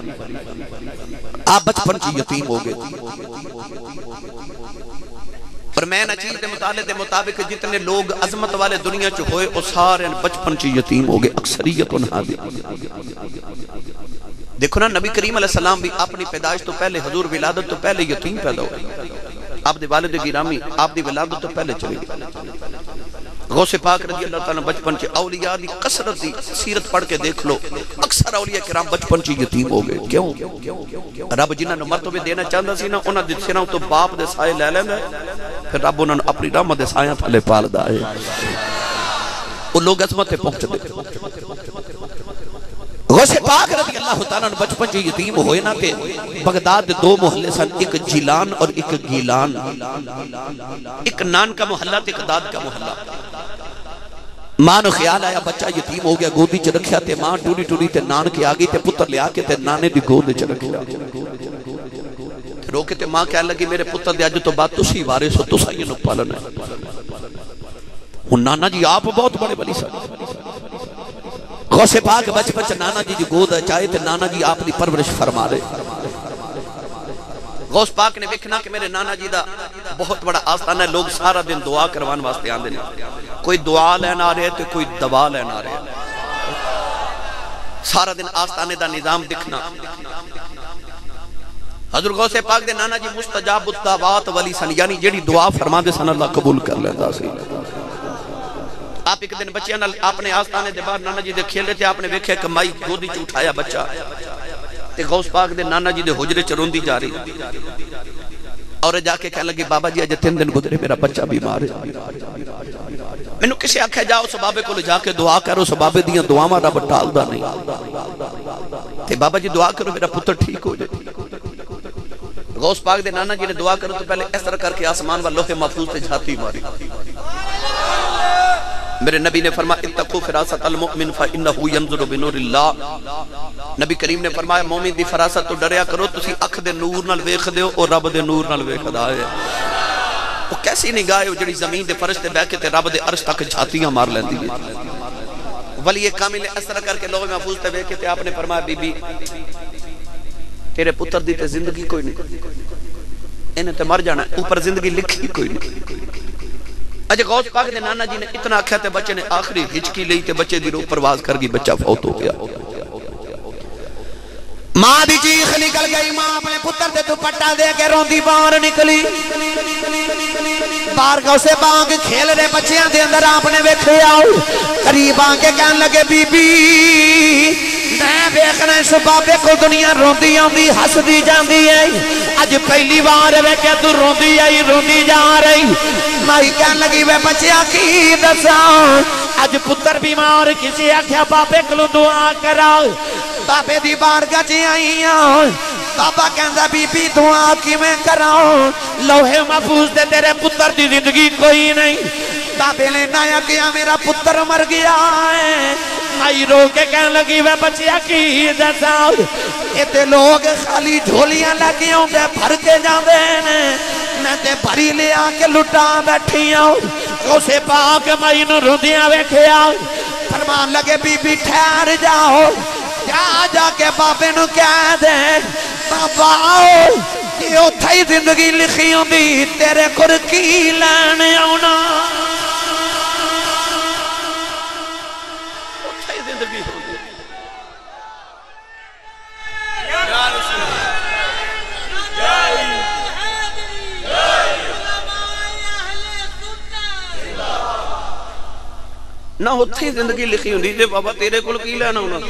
آپ بچپن کی یتیم ہو گئے اور میں نچیز دے مطالعے دے مطابق جتنے لوگ عظمت والے دنیا چ ہوئے وہ سارے بچپن چ یتیم ہو گئے اکثریت انہاں دی دیکھو نا نبی کریم علیہ السلام بھی اپنی پیدائش تو پہلے حضور ولادت تو پہلے یتیم پیدا ہوئے آپ دے والد گرامی آپ دی ولادت تو پہلے چلے گئے غوث پاک رضی اللہ تعالیٰ بچپن چے اولیاء دی قصرت دی سیرت پڑھ کے دیکھ لو اکثر اولیاء کرام بچپن چے یتیم ہو گئے کیوں رب جنہاں نے مرتبے دینا چاہتا سی نا انہاں دے سیناں تو باپ دے سائے لے لینا پھر رب انہاں نے اپنی رحمت دے سایاں تھلے پال دا ہے وہ لوگ عظمت پہنچ دے غوث پاک رضی اللہ تعالیٰ نے بچپن چے یتیم ہوئے نا کہ بغداد دے دو محلے سن ایک جیلان اور ایک گیلان ایک نان کا محلہ تے ایک داد کا محلہ ماں نو خیال آیا بچہ یتیم ہو گیا گودی چ رکھیا تے ماں ٹوڑی ٹوڑی تے نان کے آگئی تے پتر لیا کے تے نانے دی گود چ رکھیا روکے تے ماں کہنے لگی میرے پتر دے آج تو بات تسی وارث ہو تسا یہ نو پالنا ہے ہن نانا جی آپ بہت بڑے ولی سن غوث پاک بچپن چ نانا جی گود چاہے تے نانا جی آپ دی پرورش فرما رہے غوث پاک نے دیکھنا کہ میرے نانا جی دا بہت بڑا آستانہ ہے لوگ سارا دن دعا کروان واسطے آندے نے کوئی دعا لینا آ رہے تے کوئی دوا لینا آ رہے سارا دن آستانے دا نظام دکھنا حضور غوث پاک دے نانا جی مستجاب الدعوات ولی سن یعنی جیڑی دعا فرما دے سن اللہ قبول کر لیتا سی آپ ایک دن بچیاں اپنے آستانے دے باہر نانا جی دے کھیل رہے تھے آپ نے دیکھا کہ مائی گودی چ اٹھایا بچہ تے غوث پاک دے نانا جی دے حجرے چ روندی جا رہی اور جا کے کہنے لگی بابا جی آج 3 دن گزرے میرا بچہ بیمار ہے میں نے کسی آکھا جاؤ اس بابے کو لے جا کے دعا کرو اس بابے دیاں دعاواں رب ٹال دا نہیں تے بابا جی دعا کرو میرا پتر ٹھیک ہو جائے غوث پاک دے نانا جی نے دعا کرو تو پہلے اس طرح کر کے آسمان و لوح محفوظ تے جھاتی ماری میرے نبی نے فرمایا اتقو فراست المؤمن فإنہو ینظر بنور اللہ نبی کریم نے فرمایا مومن دی فراست تو ڈریا کرو تسی اکھ دے نور نال ویکھ دیو اور رب دے نور نال ویکھ دا ہے وہ کیسی نگاہ ہے جڑی زمین دے فرش تے بیٹھ کے تے رب دے عرش تک چھاتیاں مار لیندی ہے ولی کامل اثر کر کے لوح محفوظ تے بیٹھ کے تے آپ نے فرمایا بی بی تیرے پتر دی تے زندگی کوئی نہیں انہیں تے مر جانا ہے اوپر زندگی لکھی کوئی نہیں اجے غوث پاک دے نانا جی نے اتنا آکھیا تے بچے نے آخری ہچکی لئی تے بچے دی روح پرواز کر گئی بچہ فوت ہو گیا ماں دی چیخ نکل گئی ماں اپنے پتر دے دوپٹہ دے کے روندی باہر نکلی باہر غوث پاک کھیل رہے بچیاں دے اندر آپ نے ویکھے آؤ قریب آ کے کہنے لگے بی بی میں ویکھنا اس بابے کو دنیا روندی آندی ہسدی جاندی ہے اج پہلی بار ویکھیا تو روندی آئی روندی جا رہی مائی کہنے لگی وے بچیا کی دساں اج پتر بیمار کسی آکھیا بابے کو دعا کرا بابے دی بارگاہ چ آئی ہاں بابا کہندا بی بی دعا کیویں کراں لوح محفوظ تے تیرے پتر دی زندگی کوئی نہیں بابے نے نایا کیا میرا پتر مر گیا ہے مائی رو کے کہنے لگی وے بچیا کی دساں اتے لوگ خالی جھولیاں لگی ہوں دے بھر کے جاندے نے میں تے بھری لے آ کے لٹا بیٹھی ہوں غوث پاک مائی نو روندیاں ویکھیا فرمان لگے بی بی ٹھہر جاؤ جا کے بابے نو کہہ دے بابا یہ اتھا ہی زندگی لکھی ہوں دی تیرے کر کی لینے آنا اتھا ہی زندگی ہوں دی نہ اتھا ہی زندگی لکھی ہوں دی بابا تیرے کل کی لینا ہونا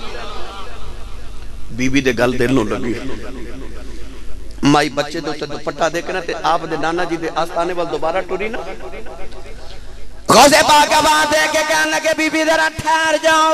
بی بی دے گل دل نو لگی مائی بچے دے دوپٹہ دیکھنا تے آپ دے نانا جی دے آستانے وال دوبارہ ٹوری نا غوث پاک آواز دے کے کہنے لگے بی بی ذرا ٹھہر جاؤ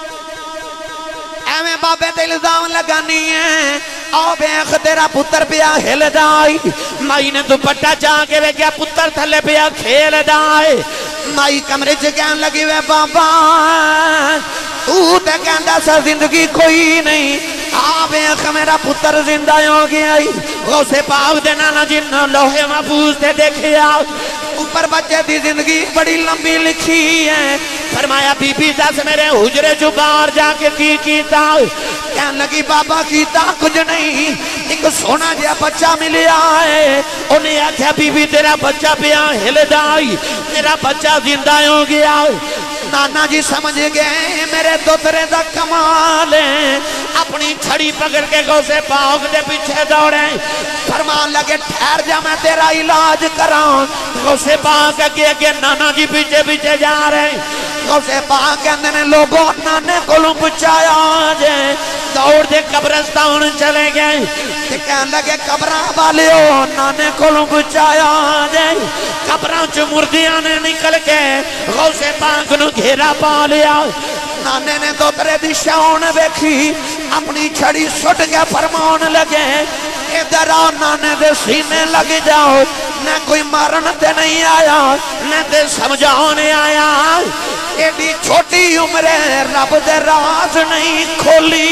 ایویں بابے تے الزام لگانی ہے آؤ بیخ تیرا پتر پیا ہل جائی مائی نے دوپٹہ چاہ کے ویکھیا پتر تھلے پیا کھیل جائے مائی کمرے چ کہنے لگی وے بابا تو تے کہندا سا زندگی کوئی نہیں آ بیخ میرا پتر زندہ ہو گیا غوث پاک دے نانا جی نے لوح محفوظ تے دیکھیا اوپر بچے دی زندگی بڑی لمبی لکھی ہے فرمایا بی بی دس میرے حجرے جو باہر جا کے کی کیتا کہنے لگی بابا کیتا کچھ نہیں ایک سونا جیا بچہ ملیا ہے انہیں آکھیا بی بی تیرا بچہ پیا ہل جائی میرا بچہ زندہ ہو گیا نانا جی سمجھ گئے میرے دوترے دا کمال ہے اپنی چھڑی پکڑ کے غوث پاک دے پیچھے دوڑے فرمان لگے ٹھہر جا میں تیرا علاج کراں غوث پاک اگے نانا جی پیچھے پیچھے جا رہے غوث پاک کہندے نے لوگوں نانے کولوں پچایا جے دوڑ دے قبرستان چلے گئے تے کہن لگے قبراں والیو نانے کولوں پچایا جے قبراں چ مردیاں نے نکل کے غوث پاک نو گھیرا پا لیا نانے نے دوترے دی شاون ویکھی اپنی چھڑی سٹ کے فرمان لگے ادھر آؤ نانے دے سینے لگ جاؤ نہ کوئی مارن تے نہیں آیا نہ تے سمجھانے آیا ایڈی چھوٹی عمرے رب دے راز نہیں کھولی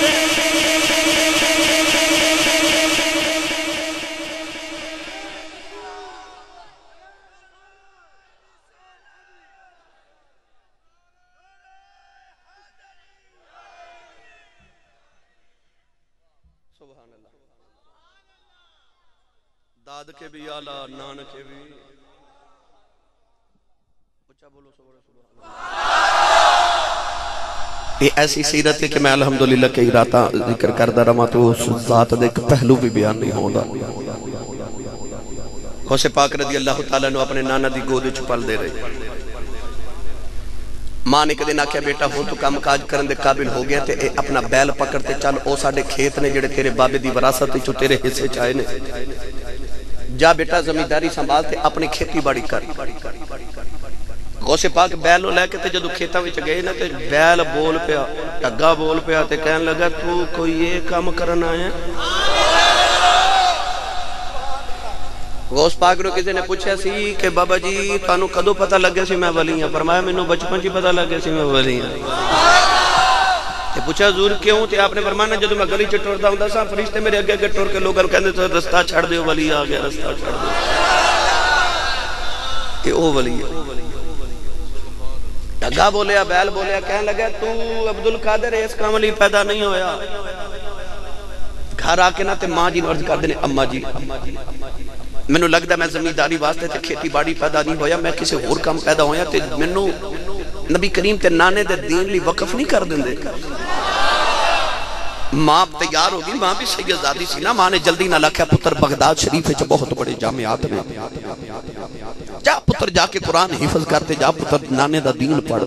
داد کے بھی آلہ نان کے بھی اچھا بولو سبحان اللہ یہ ایسی سیرت ہے کہ میں الحمدللہ کئی راتاں ذکر کردہ رہا تو اس ذات دے پہلو بھی بیان نہیں ہوتا غوث پاک رضی اللہ تعالیٰ نے اپنے نانا دی گود چھپال دے رہے ماں نے کدے نہ کیا بیٹا ہو تو کام کاج کرن دے قابل ہو گیا تے اپنا بیل پکڑتے چل او ساڑے کھیت نے جڑے تیرے بابے دی وراثت چو تیرے حصے چاہے نے جا بیٹا زمینداری سنبھالتے اپنی کھیتی باڑی کر غوث پاک بیلو لے کے تے جدو کھیتا وچ گئے نا تے بیل بول پیا ٹگا بول پیا تے کہن لگا تو کوئی یہ کام کرنا ہے غوث پاک نو کسی نے پوچھا سی کہ بابا جی تانو کدو پتہ لگے سی میں ولی ہوں فرمایا میں نو بچپن جی پتہ لگے سی میں ولی ہوں تے پوچھا حضور کیوں تے آپ نے فرمایا جدو میں گلی چ ٹردا ہوندا سا فرشتے میرے اگے اگے ٹر کے لوگاں کہندے تو رستہ چھڑ دیو ولی آ گیا رستہ چھڑ دیو کہ او ولی ہے. اگا بولیا بیل بولیا کہنے لگا تو عبدالقادر اس کام علی پیدا نہیں ہویا. گھر آکے نا تے ماں جی نورد کر دینے اممہ جی میں نو لگتا میں زمینداری واسطے تے کھیتی باڑی پیدا نہیں ہویا, میں کسی اور کام پیدا ہویا تے میں نو نبی کریم تے نانے دے دین لی وقف نہیں کر دیں دے. ماں تیار ہوگی, ماں بھی سیدزادی سی نا, ماں نے جلدی نہ لکھا پتر بغداد شریف ہے بہت بڑے جامعات میں جا پتر جا کے قرآن حفظ کرتے, جا پتر نانے دا دین پڑھ.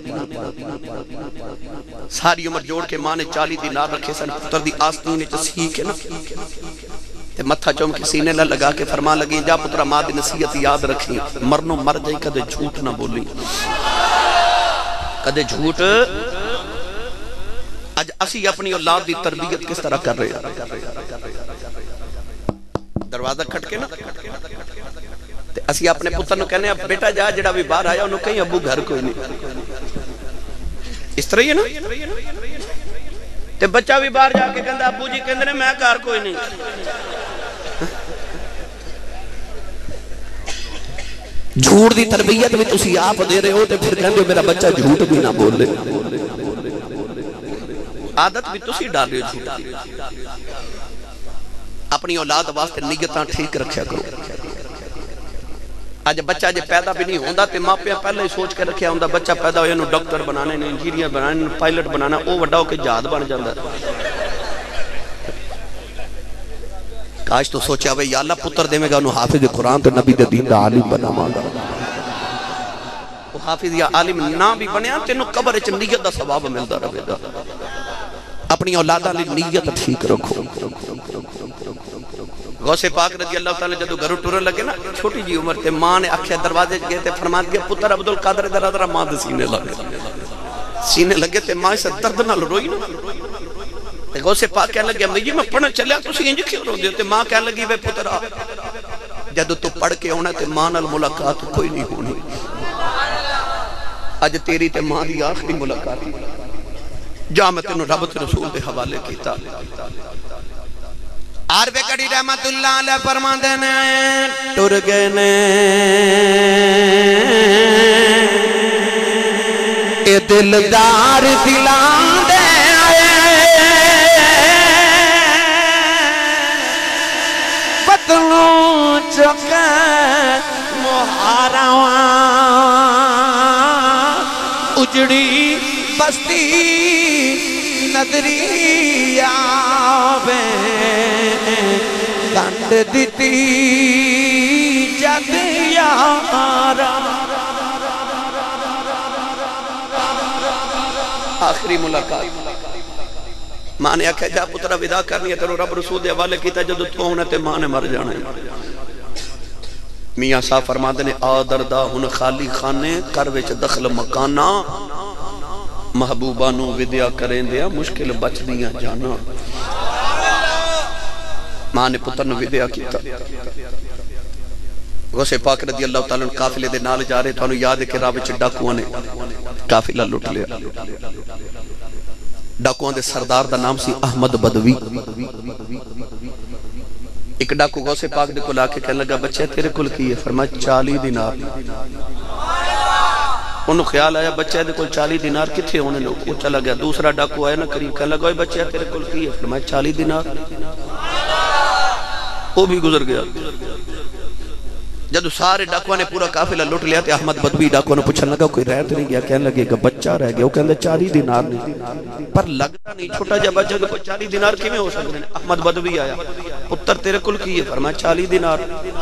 ساری عمر جوڑ کے ماں نے 40 دینار رکھے سن پتر دی آستینے چسی کے نا تے متھا چوم کے سینے نہ لگا کے فرما لگی جا پترہ ماں دی نصیحت یاد رکھی, مرنو مر جائی کدے جھوٹ نہ بولی, کدے جھوٹ. آج اسی اپنی اولاد دی تربیت کس طرح کر رہے ہیں؟ دروازہ کھٹ کے نا تے اسی اپنے پتر نو کہنے اب بیٹا جا جڑا بھی باہر آیا انہوں کہیں ابو گھر کوئی نہیں. اس طرح ہی نا تے بچہ بھی باہر جا کے کہندہ ابو جی کہندے میں گھر کوئی نہیں. جھوٹ دی تربیت بھی تسی آپ دے رہے ہو تے پھر کہندے میرا بچہ جھوٹ بھی نہ بول لے. عادت بھی تسی ڈال رہے ہو جھوٹ. اپنی اولاد واسطے نیتاں ٹھیک رکھیا کرو. آج بچہ جے پیدا بھی نہیں ہوندہ تے ماں پہ پہلے ہی سوچ کے رکھیا ہوندہ بچہ پیدا ہویا انہوں ڈاکٹر بنانے, انجینئر بنانے, پائلٹ بنانا, او وڈا ہو کے جہاد بن جاندہ. کاش تو سوچیا ہوئے یا اللہ پتر دے میں گا انہوں حافظ قرآن تو نبی دے دین دا عالم بنا مانگا. وہ حافظ یا عالم نہ بھی بنیا تے انہوں قبر اچھ نیت دا ثواب ملدہ رہے گا. اپنی اولادہ لی نیت ٹھیک رکھو. غوث پاک رضی اللہ تعالیٰ جدو گھرو ٹورے لگے نا چھوٹی جی عمر تے ماں نے اکھے دروازے گئے تے فرمات گیا پتر عبدالقادر در ادرہ ماں دے سینے لگے تے ماں سے درد نہ روئی نا. غوث پاک کہنے لگے امی جی میں پڑھنا چلیا تو سی انج کیوں رو دیتے. ماں کہنے لگی بے پتر جدو تو پڑھ کے ہونا تے ماں نال ملاقات کوئی نہیں ہونی. آج تیری تے ماں دی آخری ملاقات جا میں تینوں رب تے رسول دے حوالے کیتا. عرب کڑی رحمت اللہ علیہ فرما دینے ٹر گئے نے اے دلدار دلان دے آئے پتلوں چکے مہاراواں اجڑی بستی نظری آوے گنڈ دیتی جد یارا. آخری ملاقات ماں نے آکھا جا پترہ ودا کرنی ہے تیرو رب رسول دے حوالے کیتا جدو تو ہونے تے ماں نے مر جانا ہے. میاں صاحب فرما دینے آدردہ ہن خالی خانے کروچ دخل مکانا محبوبانوں ودیا کریں دیا مشکل بچ دیا جانا. ماں نے پتر نو ودیا کیتا. غوث پاک رضی اللہ تعالیٰ قافلے دے نال جا رہے تو انہوں یاد ہے کہ راہ وچ ڈاکوان نے قافلہ لٹ لیا. ڈاکوان دے سردار دا نام سی احمد بدوی. ایک ڈاکو غوث پاک دے کل آکے کہنے لگا بچے تیرے کل کی ہے؟ فرمایا 40 دینار. انہوں خیال آیا بچہ دے کل 40 دینار کتھے ہونے لوگ. وہ چلا گیا. دوسرا ڈاکو آیا نا قریب کہنے لگا بچہ تیرے کل کی ہے؟ فرمایا 40 دینار. وہ بھی گزر گیا. جدو سارے ڈاکوان نے پورا قافلہ لٹ لیا تے احمد بدوی ڈاکوان نے پوچھنے لگا کوئی رہ تو نہیں گیا؟ کہنے لگے کہ بچہ رہ گیا. وہ کہنے 40 دینار نہیں پر لگتا نہیں چھوٹا جا بچہ دے کوئی 40 دینار کی میں ہو سکتے ہیں. احمد بدوی آیا پتر تیرے کل کی ہے؟ فرمایا 40 دینار.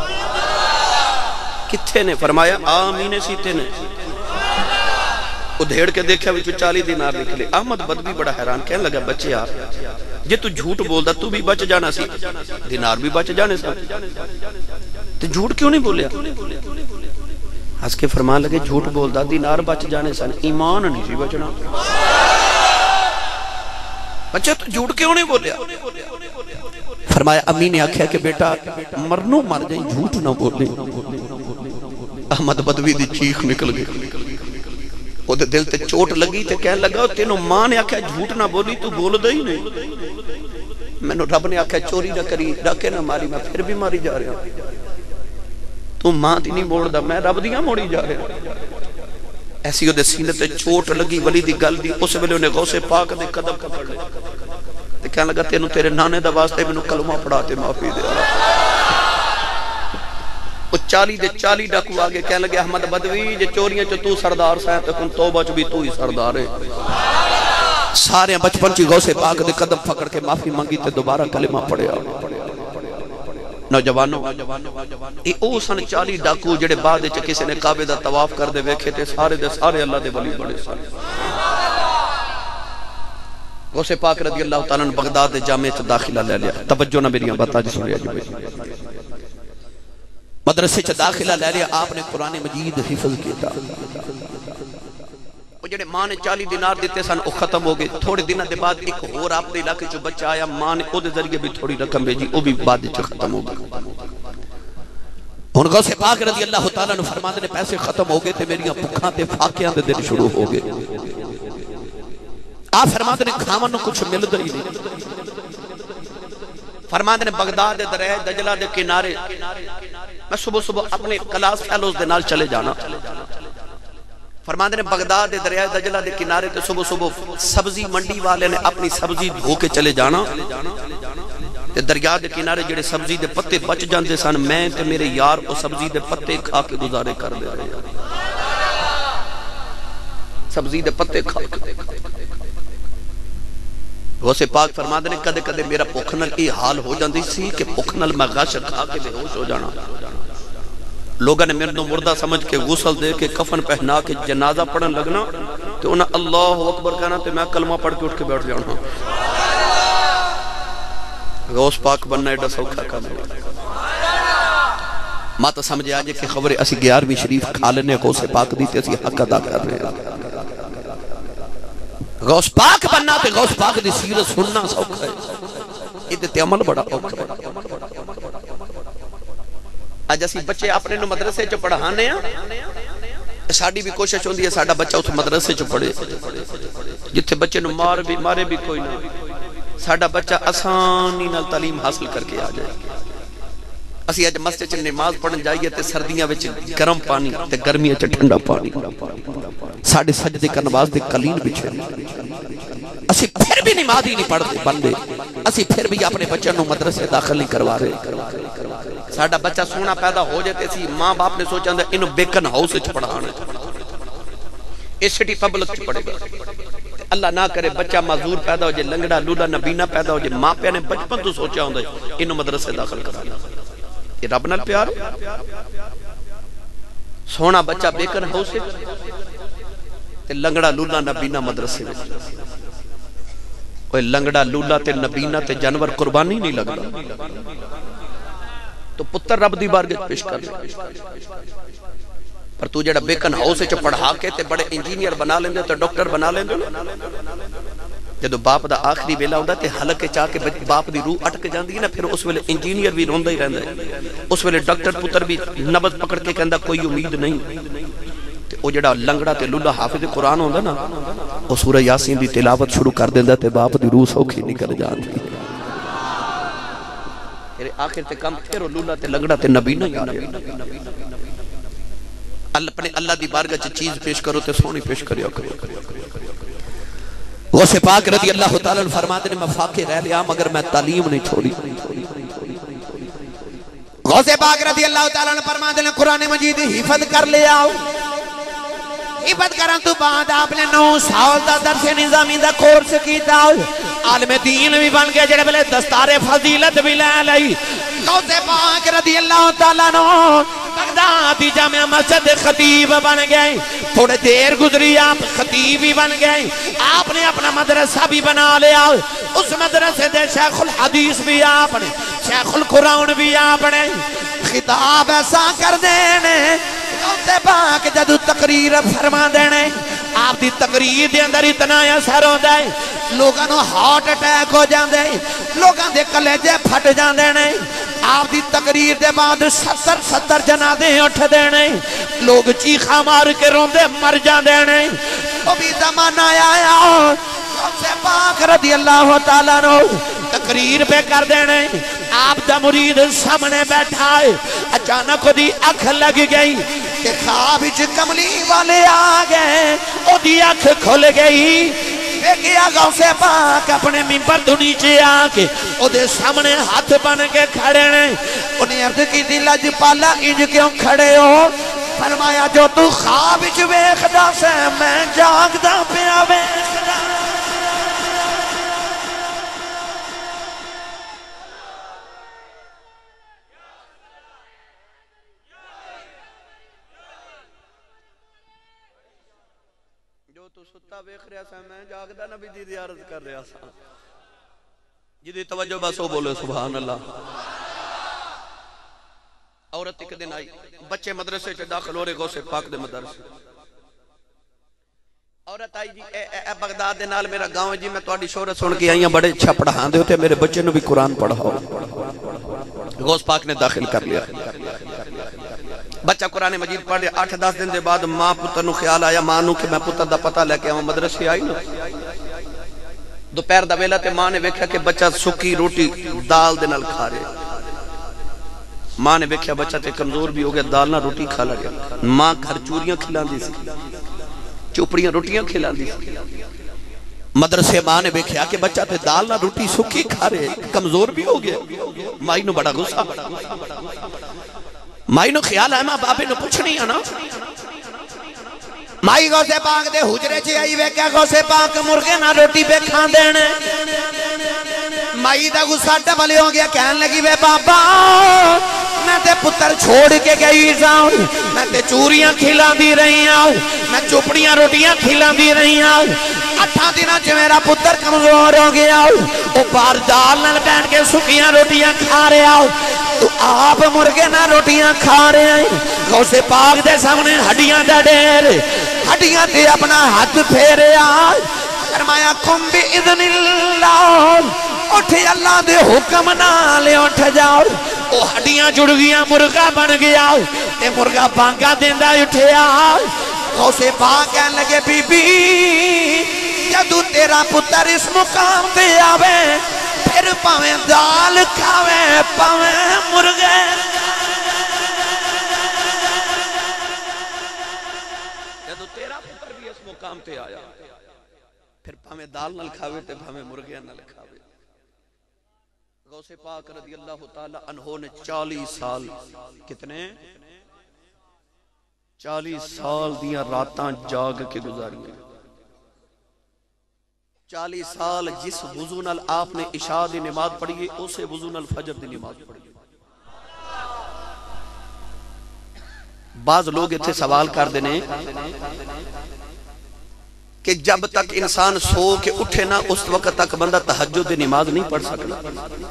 کتھے نے؟ فرمایا آمین سیتے نے. وہ دھیڑ کے دیکھا بھی 40 دینار نکلے. احمد بدوی بڑا حیران کہنے لگا بچے یار جے تو جھوٹ بول دا تو بھی بچ جانا سی دینار بھی بچ جانے سا تو جھوٹ کیوں نہیں بولیا؟ ہس کے فرمان لگے جھوٹ بول دا دینار بچ جانے سا ایمان نہیں سی بچنا. بچہ تو جھوٹ کیوں نہیں بولیا؟ فرمایا امی نے آکھیا کہ بیٹا مرنو مر جائیں جھوٹ نہ بولے. احمد بدوی دی چیخ نکل گئی. وہ دل تے چوٹ لگی تے کہنے لگا تینوں ماں نے آکھیا جھوٹ نہ بولی تو بول دے ہی نہیں. میں نے رب نے آکھیا چوری نہ کری ڈاکے نہ ماری میں پھر بھی ماری جا رہا. تو ماں دی نہیں موڑ دا میں رب دیاں موڑی جا رہا ایسی وہ دے سینے تے چوٹ لگی ولی دی گل دی اس ویلے انہیں غوث پاک دے قدم پکڑ لے تے کہنے لگا تینوں تیرے نانے دا واسطے میں کلمہ پڑھاتے معافی دے وہ 40 ڈاکو آگے کہنے لگے احمد بدوی جے چوریاں چو تو سردار سائیں تے کن توبہ چو بھی تو ہی سردار ہے سارے بچپن چی غوث پاک دے قدم پکڑ کے معافی مانگی تے دوبارہ کلمہ پڑھے نوجوانوں یہ او سن 40 ڈاکو جڑے بعد چ کسی نے کعبے دا طواف کر دے ویکھے تے سارے دے سارے اللہ دے ولی بڑے سارے غوث پاک رضی اللہ تعالیٰ نے بغداد جامعہ چ داخلہ لے لیا توجہ نہ میری بات اج سنیا جی مدرسے چ داخلہ لے لیا آپ نے قرآن مجید حفظ کیا وہ جڑے ماں نے 40 دینار دیتے سن وہ ختم ہو گئے تھوڑے دنوں دے بعد ایک اور آپ دے علاقے چ بچہ آیا ماں نے او دے ذریعے بھی تھوڑی رقم بھیجی وہ بھی بعد چ ختم ہو گئی ہن غوث پاک رضی اللہ تعالیٰ نے فرماندے نے پیسے ختم ہو گئے تے میریاں بھکھاں تے فاقیاں دے دن شروع ہو گئے آپ فرماندے نے کھاون نوں کچھ ملدا ہی نہیں فرماندے نے بغداد دے دریائے دجلہ دے کنارے میں صبح اپنے کلاس فیلوز دے نال چلے جانا فرماندے نے بغداد دے دریائے دجلہ دے کنارے تے صبح سبزی منڈی والے نے اپنی سبزی دھو کے چلے جانا تے دریا دے کنارے جڑے سبزی دے پتے بچ جاندے سن میں تے میرے یار او سبزی دے پتے کھا کے گزارے کر دے رہے سبزی دے پتے کھا کے غوث پاک فرماندے نے کدے کدے میرا بھوک نال یہ حال ہو جاندی سی کہ بھوک نال میں غش کھا کے بے ہوش ہو جانا لوگوں نے میرے مردہ سمجھ کے غسل دے کے کفن پہنا کے جنازہ پڑھن لگنا تو انہیں اللہ اکبر کہنا تو میں کلمہ پڑھ کے اٹھ کے بیٹھ جانا غوث پاک بننا ایڈا سوکھا کام ہے ماں تو سمجھے آجے کہ خبر اسی 11ویں شریف کھا لینے غوث پاک دیتے اسی حق ادا کر رہے ہیں غوث پاک بننا تے غوث پاک دی سیرت سننا سوکھا ہے یہ تے عمل بڑا اوکھا ہے آج اسی بچے اپنے نو مدرسے چو پڑھانے ہیں ساڑی بھی کوشش ہوندی ہے ساڑا بچہ اس مدرسے چو پڑھے جتھے بچے نو مارے بھی کوئی نہ ساڑا بچہ آسانی نال تعلیم حاصل کر کے آ جائے اسی آج مسجد چ نماز پڑھن جائیے تے سردیاں وچ گرم پانی تے گرمیاں چ ٹھنڈا پانی ساڑے سجدے کا نماز دے قلین بچھے اسی پھر بھی نماز ہی نہیں پڑھتے بندے اسی پھر بھی اپنے بچوں نو مدرسے داخل نہیں کروا رہے ساڑا بچہ سونا پیدا ہو جاتے سی ماں باپ نے سوچا اندر انہوں بیکن ہاؤس وچ پڑھانا اس سٹی پبلک چ پڑھے گا اللہ نہ کرے بچہ معذور پیدا ہو جائے لنگڑا لولا نبینا پیدا ہو جائے ماں پہ نے بچپن تو سوچا ہوں انہوں مدرسے داخل کرانا یہ رب نال پیار سونا بچہ بیکن ہاؤس تے لنگڑا لولا نبینا مدرسے میں اوہ لنگڑا لولا تے نبینا تے جانور قربانی نہیں لگتا تو پتر رب دی بارگاہ پیش کر پر تو جڑا بیکن ہاؤس وچ پڑھا کے تے بڑے انجینئر بنا لیندے تے ڈاکٹر بنا لیندے جدو باپ دا آخری ویلا ہوندا تے حلقے چاہ کے باپ دی روح اٹک جاندی ہے نا پھر اس ویلے انجینئر بھی روندا ہی رہندا ہے اس ویلے ڈاکٹر پتر بھی نبض پکڑ کے کہندا کوئی امید نہیں تے او جڑا لنگڑا تے لولا حافظ قرآن ہوندا نا او سورہ یاسین دی تلاوت شروع کر دیندا تے باپ دی روح سوکھی نکل جاندی پھر آخر تے کم پھر لولا تے لنگڑا تے نبی نہ یار اپنے اللہ دی بارگاہ چ چیز پیش کرو تے سونی پیش کریا کرو غوث پاک رضی اللہ تعالیٰ فرماتے ہیں میں فاقے رہ لیا مگر میں تعلیم نہیں چھوڑی غوث پاک رضی اللہ تعالیٰ فرماتے ہیں قرآن مجید حفظ کر لیا حفظ کرن تو بعد آپ نے 9 سال دا درس نظامی دا کورس کیتا عالم دین بھی بن گئے جڑے بلے دستار فضیلت بھی لے لئی غوث پاک رضی اللہ تعالیٰ بغدادی جامعہ مسجد خطیب بن گئے تھوڑے دیر گزری آپ خطیب بھی بن گئے آپ نے اپنا مدرسہ بھی بنا لیا اس مدرسے دے شیخ الحدیث بھی آپ نے شیخ القرآن بھی آپ نے خطاب ایسا کر دینے غوث پاک جدو تقریر فرما دینے آپ دی تقریر دے اندر اتنا اثر ہو جائے لوگاں نو ہارٹ اٹیک ہو جاندے لوگاں دے کلیجے پھٹ جاندے نے آپ دی تقریر دے بعد 70 جنازے اٹھ دینے لوگ چیخا مار کے روندے مر جاندے نے وہ بھی زمانہ آیا غوث پاک رضی اللہ تعالیٰ نو تقریر پہ کر دینے آپ دا مرید سامنے بیٹھا ہے اچانک دی اکھ لگ گئی کہ خواب وچ کملی والے آ گئے او دی اکھ کھل گئی دیکھیا غوث پاک اپنے ممبر تو نیچے آ کے او دے سامنے ہاتھ بن کے کھڑے نے انہیں عرض کی دی لج پالا انج کیوں کھڑے ہو فرمایا جو تو خواب وچ ویکھدا سے میں جاگدا پیا ویکھدا جو تو ستا ویکھ رہا سا میں جاگدا نبی دی زیارت کر رہا سا جدی توجہ بس وہ بولے سبحان اللہ عورت ایک دن آئی بچے مدرسے چے داخل ہو رہے غوث پاک دے مدرسے عورت آئی جی اے بغداد دے نال میرا گاؤں جی میں تواڈی شہرت سن کے آئی ہوں بڑے اچھا پڑھاں دے ہوتے میرے بچے نو بھی قرآن پڑھاؤ غوث پاک نے داخل کر لیا بچہ قرآن مجید پڑھ لیا 8-10 دن دے بعد ماں پتر نو خیال آیا ماں نو کہ میں پتر دا پتہ لے کے آؤں مدرسے آئی نا دوپہر دا ویلا تے ماں نے ویکھیا کہ بچہ سکی روٹی دال دے نال کھا رہے ماں نے ویکھیا بچہ تے کمزور بھی ہو گیا دال نہ روٹی کھا لگیا ماں گھر چوریاں کھلان دی سی چوپڑیاں روٹیاں کھلان دی سی مدرسے ماں نے ویکھیا کہ بچہ تے دال نہ روٹی سکی کھا رہے کمزور بھی ہو گیا مائی نو بڑا غصہ مائی نو خیال ہے ماں بابے نو پوچھنی ہے نا مائی غوث پاک دے حجرے چی آئی ویکھیا غوث پاک مرغے نہ روٹی پہ کھان دینے مائی دا غصہ ڈبل ہو گیا کہنے لگی وے بابا میں تے پتر چھوڑ کے گئی جاؤں میں تے چوریاں کھلا دی رہی ہوں میں چوپڑیاں روٹیاں کھلا دی رہی ہوں 8 دنوں چ میرا پتر کمزور ہو گیا وہ بار دال نال بیٹھ کے سکیاں روٹیاں کھا رہا تو آپ مرغے نہ روٹیاں کھا رہے ہیں غوث پاک دے سامنے ہڈیاں دا ڈھیر ہڈیاں تے اپنا ہاتھ پھیریا فرمایا قم باذن اللہ اٹھے اللہ دے حکم نالے اٹھ جاؤ او ہڈیاں جڑ گیا مرغا بن گیا تے مرغا بانگا دیندا اٹھیا غوث پاک کہنے لگے بی بی جدو تیرا پتر اس مقام تے آوے پھر پاویں دال کھاوے پاویں مرغے جدو تیرا پتر بھی اس مقام تے آیا پھر پاویں دال نال کھاوے تے پاویں مرغے نال کھاوے غوث پاک رضی اللہ تعالی عنہ نے 40 سال کتنے 40 سال دیاں راتاں جاگ کے گزاری 40 سال جس وضو نال آپ نے عشاء دی نماز پڑھی ہے اسے وضو نال فجر دی نماز پڑھی ہے بعض لوگ اتھے سوال کر دینے کہ جب تک انسان سو کے اٹھے نا اس وقت تک بندہ تہجد دی نماز نہیں پڑھ سکتا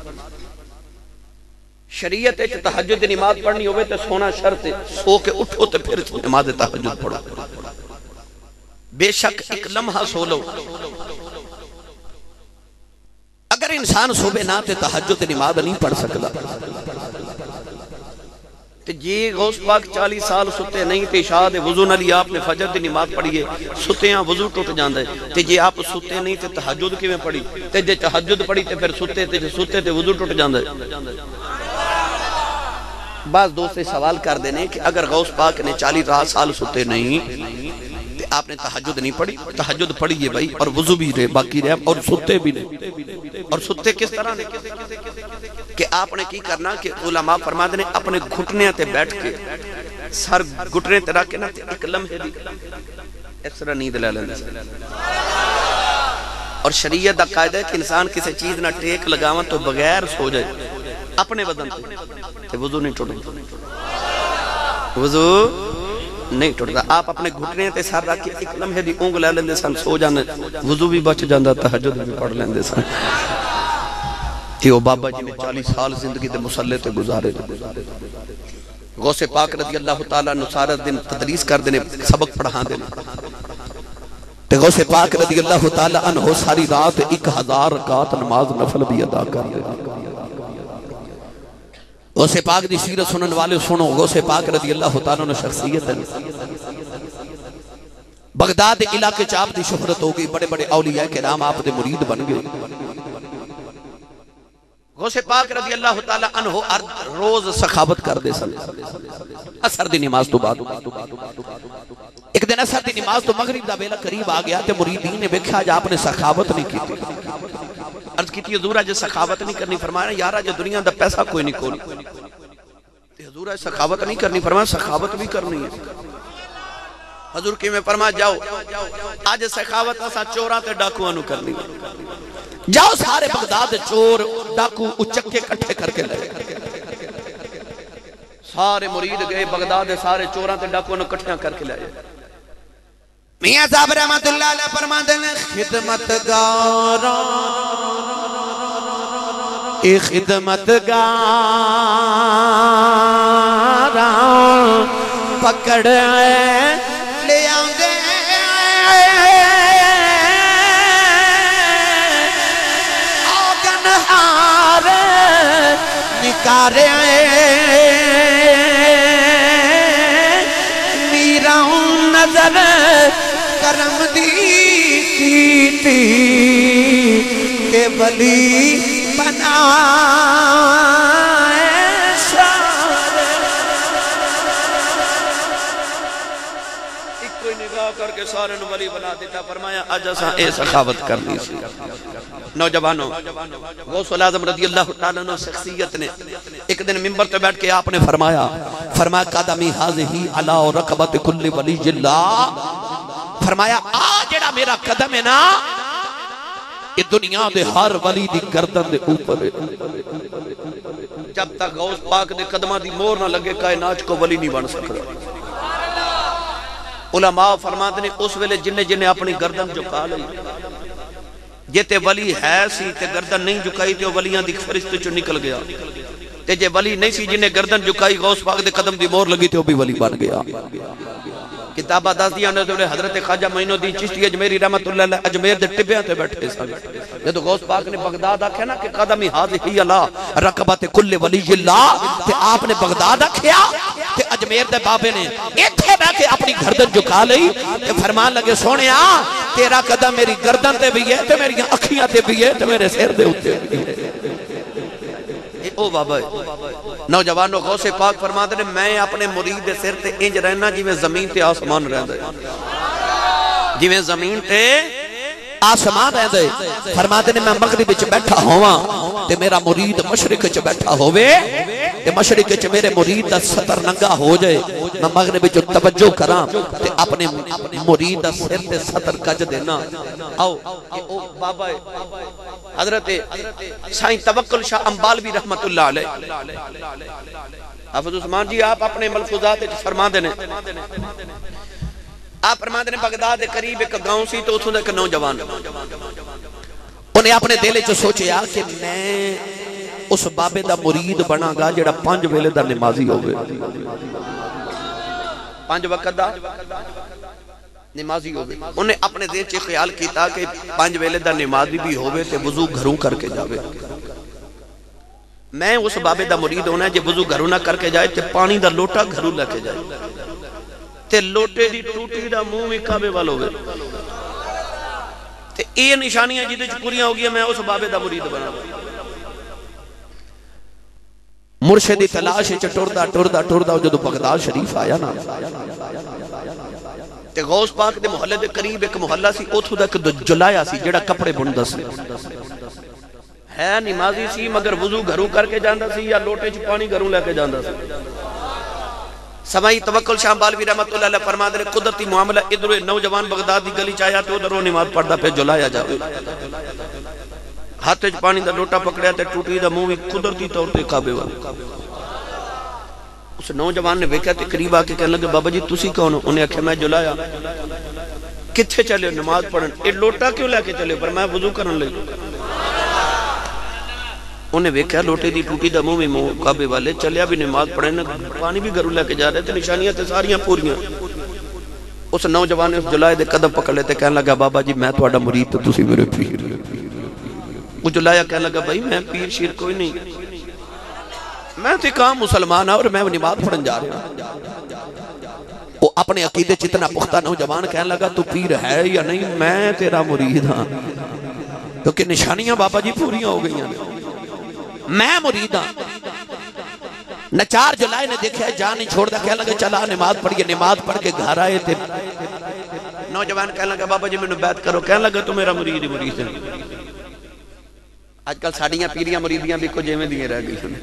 شریعت ہے کہ تہجد دی نماز پڑھنی ہوئے تو سونا شرط ہے سو کے اٹھو تو پھر نماز تہجد پڑھو بے شک ایک لمحہ سو لو اگر انسان صبح نہ تے تہجد نماز نہیں پڑھ سکتا تے جی غوث پاک 40 سال ستے نہیں تے عشاء دے وضو نال آپ نے فجر دی نماز پڑھی ہے ستیاں وضو ٹوٹ جاندا ہے تے جی آپ ستے نہیں تے تہجد کیویں پڑھی تے جے تہجد پڑھی تے پھر ستے تے وضو ٹوٹ جاندا ہے بعض دوست سوال کر دینے کہ اگر غوث پاک نے 40 سال ستے نہیں تے آپ نے تہجد نہیں پڑھی تہجد پڑھی ہے بھائی اور وضو بھی رہے باقی رہے اور ستے بھی نہیں اور ستے کس طرح نے کہ آپ نے کی کرنا کہ علماء فرما دینے اپنے گھٹنے تے بیٹھ کے سر گھٹنے تے رکھ کے نا ایک لمحے دی اس طرح نیند لے لیندے اور شریعت دا قاعدہ ہے کہ انسان کسی چیز نہ ٹیک لگاواں تو بغیر سو جائے اپنے بدن تے وضو نہیں ٹوٹتا وضو نہیں ٹوٹتا آپ اپنے گھٹنے تے سر رکھ کے ایک لمحے دی اونگ لے لیندے سن سو جانے وضو بھی بچ جاندا تہجد بھی پڑھ لیندے سن کہ وہ بابا جی نے 40 سال زندگی دے مصلے تے گزارے غوث پاک رضی اللہ تعالیٰ عنہ سارا دن تدریس کر دینے سبق پڑھا دینے تے غوث پاک رضی اللہ تعالیٰ عنہ ساری رات 1000 رکعت نماز نفل بھی ادا کر دینے غوث پاک دی سیرت سنن والے سنو غوث پاک رضی اللہ تعالیٰ عنہ شخصیت ہے بغداد علاقے چاپ دی شہرت ہو گئی بڑے بڑے اولیاء کرام آپ دے مرید بن گئے غوث پاک رضی اللہ تعالیٰ عنہ روز سخاوت کر دے سن اثر دی نماز تو بعد ایک دن اثر دی نماز تو مغرب دا بیلا قریب آ گیا تے مریدین نے دیکھا جا آپ نے سخاوت نہیں کی عرض کی تھی حضور اج سخاوت نہیں کرنی فرمایا یار اج دنیا دا پیسہ کوئی نہیں کول تے حضور اج سخاوت نہیں کرنی فرمایا سخاوت بھی کرنی ہے حضور کی میں فرمایا جاؤ اج سخاوت اسا چوراں تے ڈاکواں نو کرنی جاؤ سارے بغداد چور ڈاکو اچکے کٹھے کر کے لے سارے مرید گئے بغداد سارے چوراں تے ڈاکواں نو کٹھیاں کر کے لے میاں صاحب رحمت اللہ علیہ فرماتے ہیں خدمتگاراں اے خدمتگاراں پکڑ لے آنگے آگنہار نکارے میراں نظر کرم دی کیتی کہ ولی بنائے سارے ایک کوئی نگاہ کر کے سارے نو ولی بنا دیتا فرمایا آج اساں اے سخاوت کرنی سی نوجوانوں غوث الاعظم رضی اللہ تعالیٰ عنہ شخصیت نے ایک دن منبر پہ بیٹھ کے آپ نے فرمایا قدمی حاضی علی رقبت کل ولی اللہ فرمایا جڑا میرا قدم ہے نا یہ دنیا دے ہر ولی دی گردن دے اوپر ہے جب تک غوث پاک دے قدمہ دی مور نہ لگے کائنات کو ولی نہیں بن سکتا علماء فرماتے نے اس ویلے جنہیں اپنی گردن جھکا لئی جیتے ولی ہے سی تے گردن نہیں جھکائی تے ولیاں دی فرشتے چو نکل گیا تے جے ولی نہیں سی جنہیں گردن جھکائی غوث پاک دے قدم دی مور لگی تے وہ بھی ولی بن گیا کتابہ دس دیا نے حضرت خواجہ معین الدین چشتی اجمیری رحمت اللہ علیہ اجمیر دے ٹبیاں تے بیٹھے سن یہ تو غوث پاک نے بغداد آکھیا نا کہ قدمی حاضی اللہ رقبت کل ولی اللہ تے آپ نے بغداد آکھیا تے اجمیر دے بابے نے ایتھے بیٹھ کے اپنی گردن جھکا لئی تے فرمان لگے سونیا تیرا قدم میری گردن تے بھی ہے تے میری اکھیاں تے بھی ہے تے میرے سر دے اوتے بھی ہے او بابا نوجوانوں غوث پاک فرماتے ہیں میں اپنے مرید دے سر تے انج رہنا جی میں زمین تے آسمان رہندا ہے جی میں زمین تے آسمان رہندا ہے فرماتے ہیں میں مغرب وچ بیٹھا ہوواں تے میرا مرید مشرق وچ بیٹھا ہووے تے مشرق وچ میرے مرید دا سطر ننگا ہو جائے میں مغرب وچ توجہ کراں تے اپنے مرید دا سر تے سطر کج دینا آؤ او بابا حضرت سائیں توکل شاہ امبالوی رحمت اللہ علیہ حافظ عثمان جی آپ اپنے ملفوظات فرما دینے آپ فرما دینے بغداد قریب ایک گاؤں سی تو اتھوں ایک نوجوان انہیں اپنے دلے جو سوچیا کہ میں اس بابے دا مرید بنا گا جڑا 5 ویلے دا نمازی ہوئے 5 وقت دا نمازی ہوئے انہیں اپنے دل چے خیال کیتا کہ 5 ویلے دا نمازی بھی ہوئے تے وضو گھروں کر کے جاوے میں اس بابے دا مرید ہونا ہے جے وضو گھروں نہ کر کے جائے تے پانی دا لوٹا گھروں لے کے جائے تے لوٹے دی ٹوٹی دا منہ میں کعبے وال ہوئے تے اے نشانیاں جیدے چ پوریاں ہو گیا میں اس بابے دا مرید بنا مرشدی تلاش ٹردا جدو بغداد شریف آیا نا تے غوث پاک دے محلے دے قریب ایک محلہ سی اتھو دا ایک جلایا سی جڑا کپڑے بندا سی ہے نمازی سی مگر وضو گھروں کر کے جاندا سی یا لوٹے چ پانی گھروں لے کے جاندا سی سمائی توکل شاہ بالوی رحمت اللہ علیہ فرما دے قدرتی معاملہ ادھر نوجوان بغداد دی گلی چایا تے ادھر نماز پڑھدا پہ جلایا جاوے ہاتھ وچ پانی دا لوٹا پکڑیا تے ٹوٹی دا منہ قدرتی طور تے کعبے وال اس نوجوان نے ویکھیا تے قریب آ کے کہنے لگے بابا جی تسی کون ہو انہیں آکھیا میں جلایا کتھے چلے نماز پڑھن اے لوٹا کیوں لے کے چلے پر میں وضو کرن لگا انہیں ویکھیا لوٹے دی ٹوٹی دا منہ میں کعبے والے چلیا بھی نماز پڑھن پانی بھی گھروں لے کے جا رہے تھے نشانیاں تے ساریاں پوریاں اس نوجوان نے اس جلائے دے قدم پکڑ لیتے کہنے لگا بابا جی میں تہاڈا مرید تے تسی میرے پیر وہ جلایا کہنے لگا بھائی میں پیر شیر کوئی نہیں میں تے کام مسلمان ہوں اور میں نماز پڑھن جا رہا ہوں وہ اپنے عقیدے جتنا پختہ نوجوان کہنے لگا تو پیر ہے یا نہیں میں تیرا مرید ہاں کیونکہ نشانیاں بابا جی پوریاں ہو گئی ہیں میں مرید ہاں نچار جلائے نے دیکھا ہے جان نہیں چھوڑ دا کہہ لگا چلا نماز پڑھیے نماز پڑھ کے گھر آئے تھے نوجوان کہہ لگا بابا جی میں نے بیعت کرو کہہ لگا تو میرا مرید ہی مرید ہے آج کل ساڑیاں پیریاں مریدیاں بھی کو جیویں دیئے رہ گئی سنے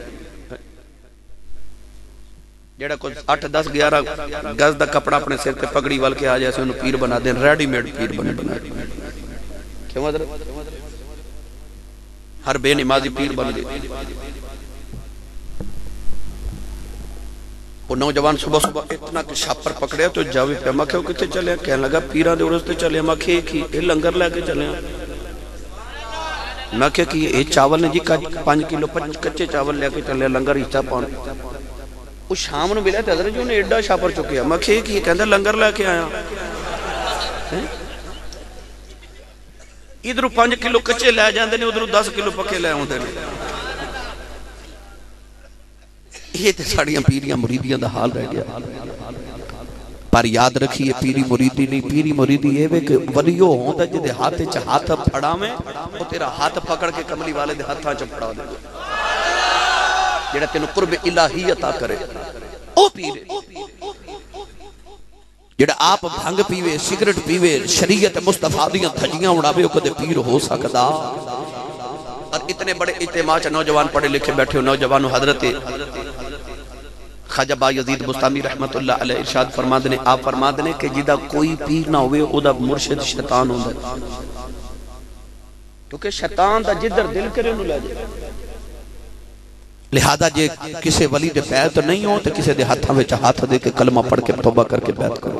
جیڑا کچھ 8-10 11 گز دا کپڑا اپنے سر پہ پگڑی وال کے آ جائے سے انہوں پیر بنا دیں ریڈی میڈ پیر بنا کیوں حضرت ہر بے نمازی پیر بن گئے وہ نوجوان صبح صبح اتنا کہ شاپر پکڑے تو جاوی پہ ماں کہو کتے چلے ہیں کہنے لگا پیران دے اڑستے چلے ہیں ماں کھے کی یہ لنگر لے کے چلے ہیں میں کہا کہ یہ چاول نے جی 5 کلو کچے چاول لے کے چلے ہیں لنگر حصہ پاؤں اس شام نے ملے تھے حضرت جو انہیں ایڈا شاپر چکے ہیں میں کہے کہ یہ کہندہ لنگر لے کے آیا ادھر 5 کلو کچے لے جاندے نے ادھر 10 کلو پکے لے ہوندے نے یہ تے ساڑیاں پیریاں مریدیاں دا حال رہ گیا پر یاد رکھیے پیری مریدی نہیں پیری مریدی یہ وے کہ ولیو ہوندہ جدے ہاتھ چا ہاتھ پھڑا میں وہ تیرا ہاتھ پکڑ کے کملی والے دے ہاتھاں چا پھڑا دے جڑا تینو قرب الہی عطا کرے او پیرے جڑا آپ بھنگ پیوے سگریٹ پیوے شریعت مصطفیٰ دیاں دھجیاں اڑاوے او کدے پیر ہو سکدا اور اتنے بڑے اجتماع چا نوجوان پڑھے لکھے بیٹھے ہو نوجوانو حضرت خواجہ با یزید بستامی رحمت اللہ علیہ ارشاد فرما دینے آپ فرما دینے کہ جدہ کوئی پیر نہ ہوئے او دا مرشد شیطان ہوں دا کیونکہ شیطان دا جدر دل کرے انہوں لے جائے لہذا جے کسے ولی دے پیر تو نہیں ہو تو کسے دے ہاتھاں وچ ہاتھ دے کے کلمہ پڑھ کے توبہ کر کے بیعت کرو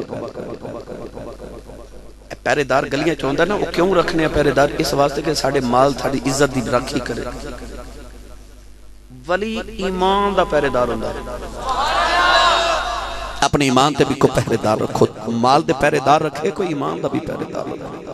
پہرے دار گلیاں چوندہ نا وہ کیوں رکھنے ہیں پہرے دار اس واسطے کہ ساڑھے مال تھاڑی عزت دی رکھی کرے ولی ایمان دا پہرے دار ہوندہ اپنے ایمان تے بھی کو پہرے دار رکھو مال دے پہرے دار رکھے کوئی ایمان دا بھی پہرے دار رکھو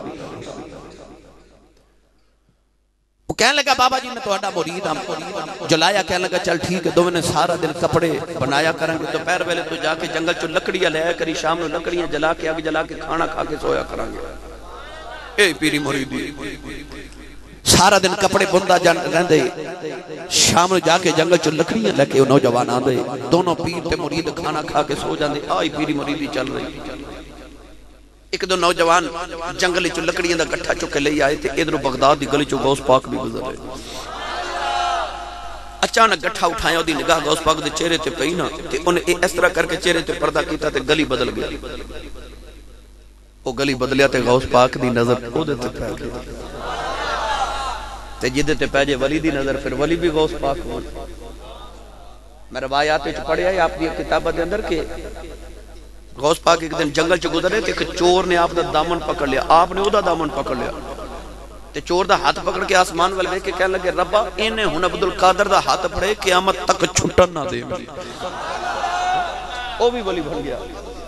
وہ کہنے لگا بابا جی میں تو اڈا مرید ہم جلایا کہنے لگا چل ٹھیک ہے دو میں نے سارا دن کپڑے بنایا کریں گے تو پیر ویلے تو جا کے جنگل چو لکڑیاں لے آیا کری شام میں لکڑیاں جلا کے آگے جلا کے کھانا کھا کے سویا کریں گے اے پیری مریدی سارا دن کپڑے بندہ جان رہن دے شام میں جا کے جنگل چو لکڑیاں لے کے نوجوان آن دے دونوں پیر تے مرید کھانا کھا کے سو جان دے آئی پیری مریدی چل رہی ایک دو نوجوان جنگلی چو لکڑیاں دا گٹھا چکے لے آئے تھے ادھر بغداد دی گلی چو غوث پاک بھی گزر رہے اچانک گٹھا اٹھایا دی نگاہ غوث پاک دے چہرے تے پئی نا تے انہیں اس طرح کر کے چہرے تے پردہ کیتا تے گلی بدل گئی وہ گلی بدلیا تے غوث پاک دی نظر او دے تے پہ گئی تے جدے تے پہ جے ولی دی نظر پھر ولی بھی غوث پاک ہو میں روایات وچ پڑھیا ہے آپ دی کتاب دے اندر کہ غوث پاک ایک دن جنگل چ گزرے تے ایک چور نے آپ دا دامن پکڑ لیا آپ نے او دا دامن پکڑ لیا تے چور دا ہاتھ پکڑ کے آسمان والے دیکھ کے کہنے لگے ربا انہیں ہن عبدالقادر دا ہاتھ پڑے قیامت تک چھٹن نہ دے ملی او بھی ولی بن گیا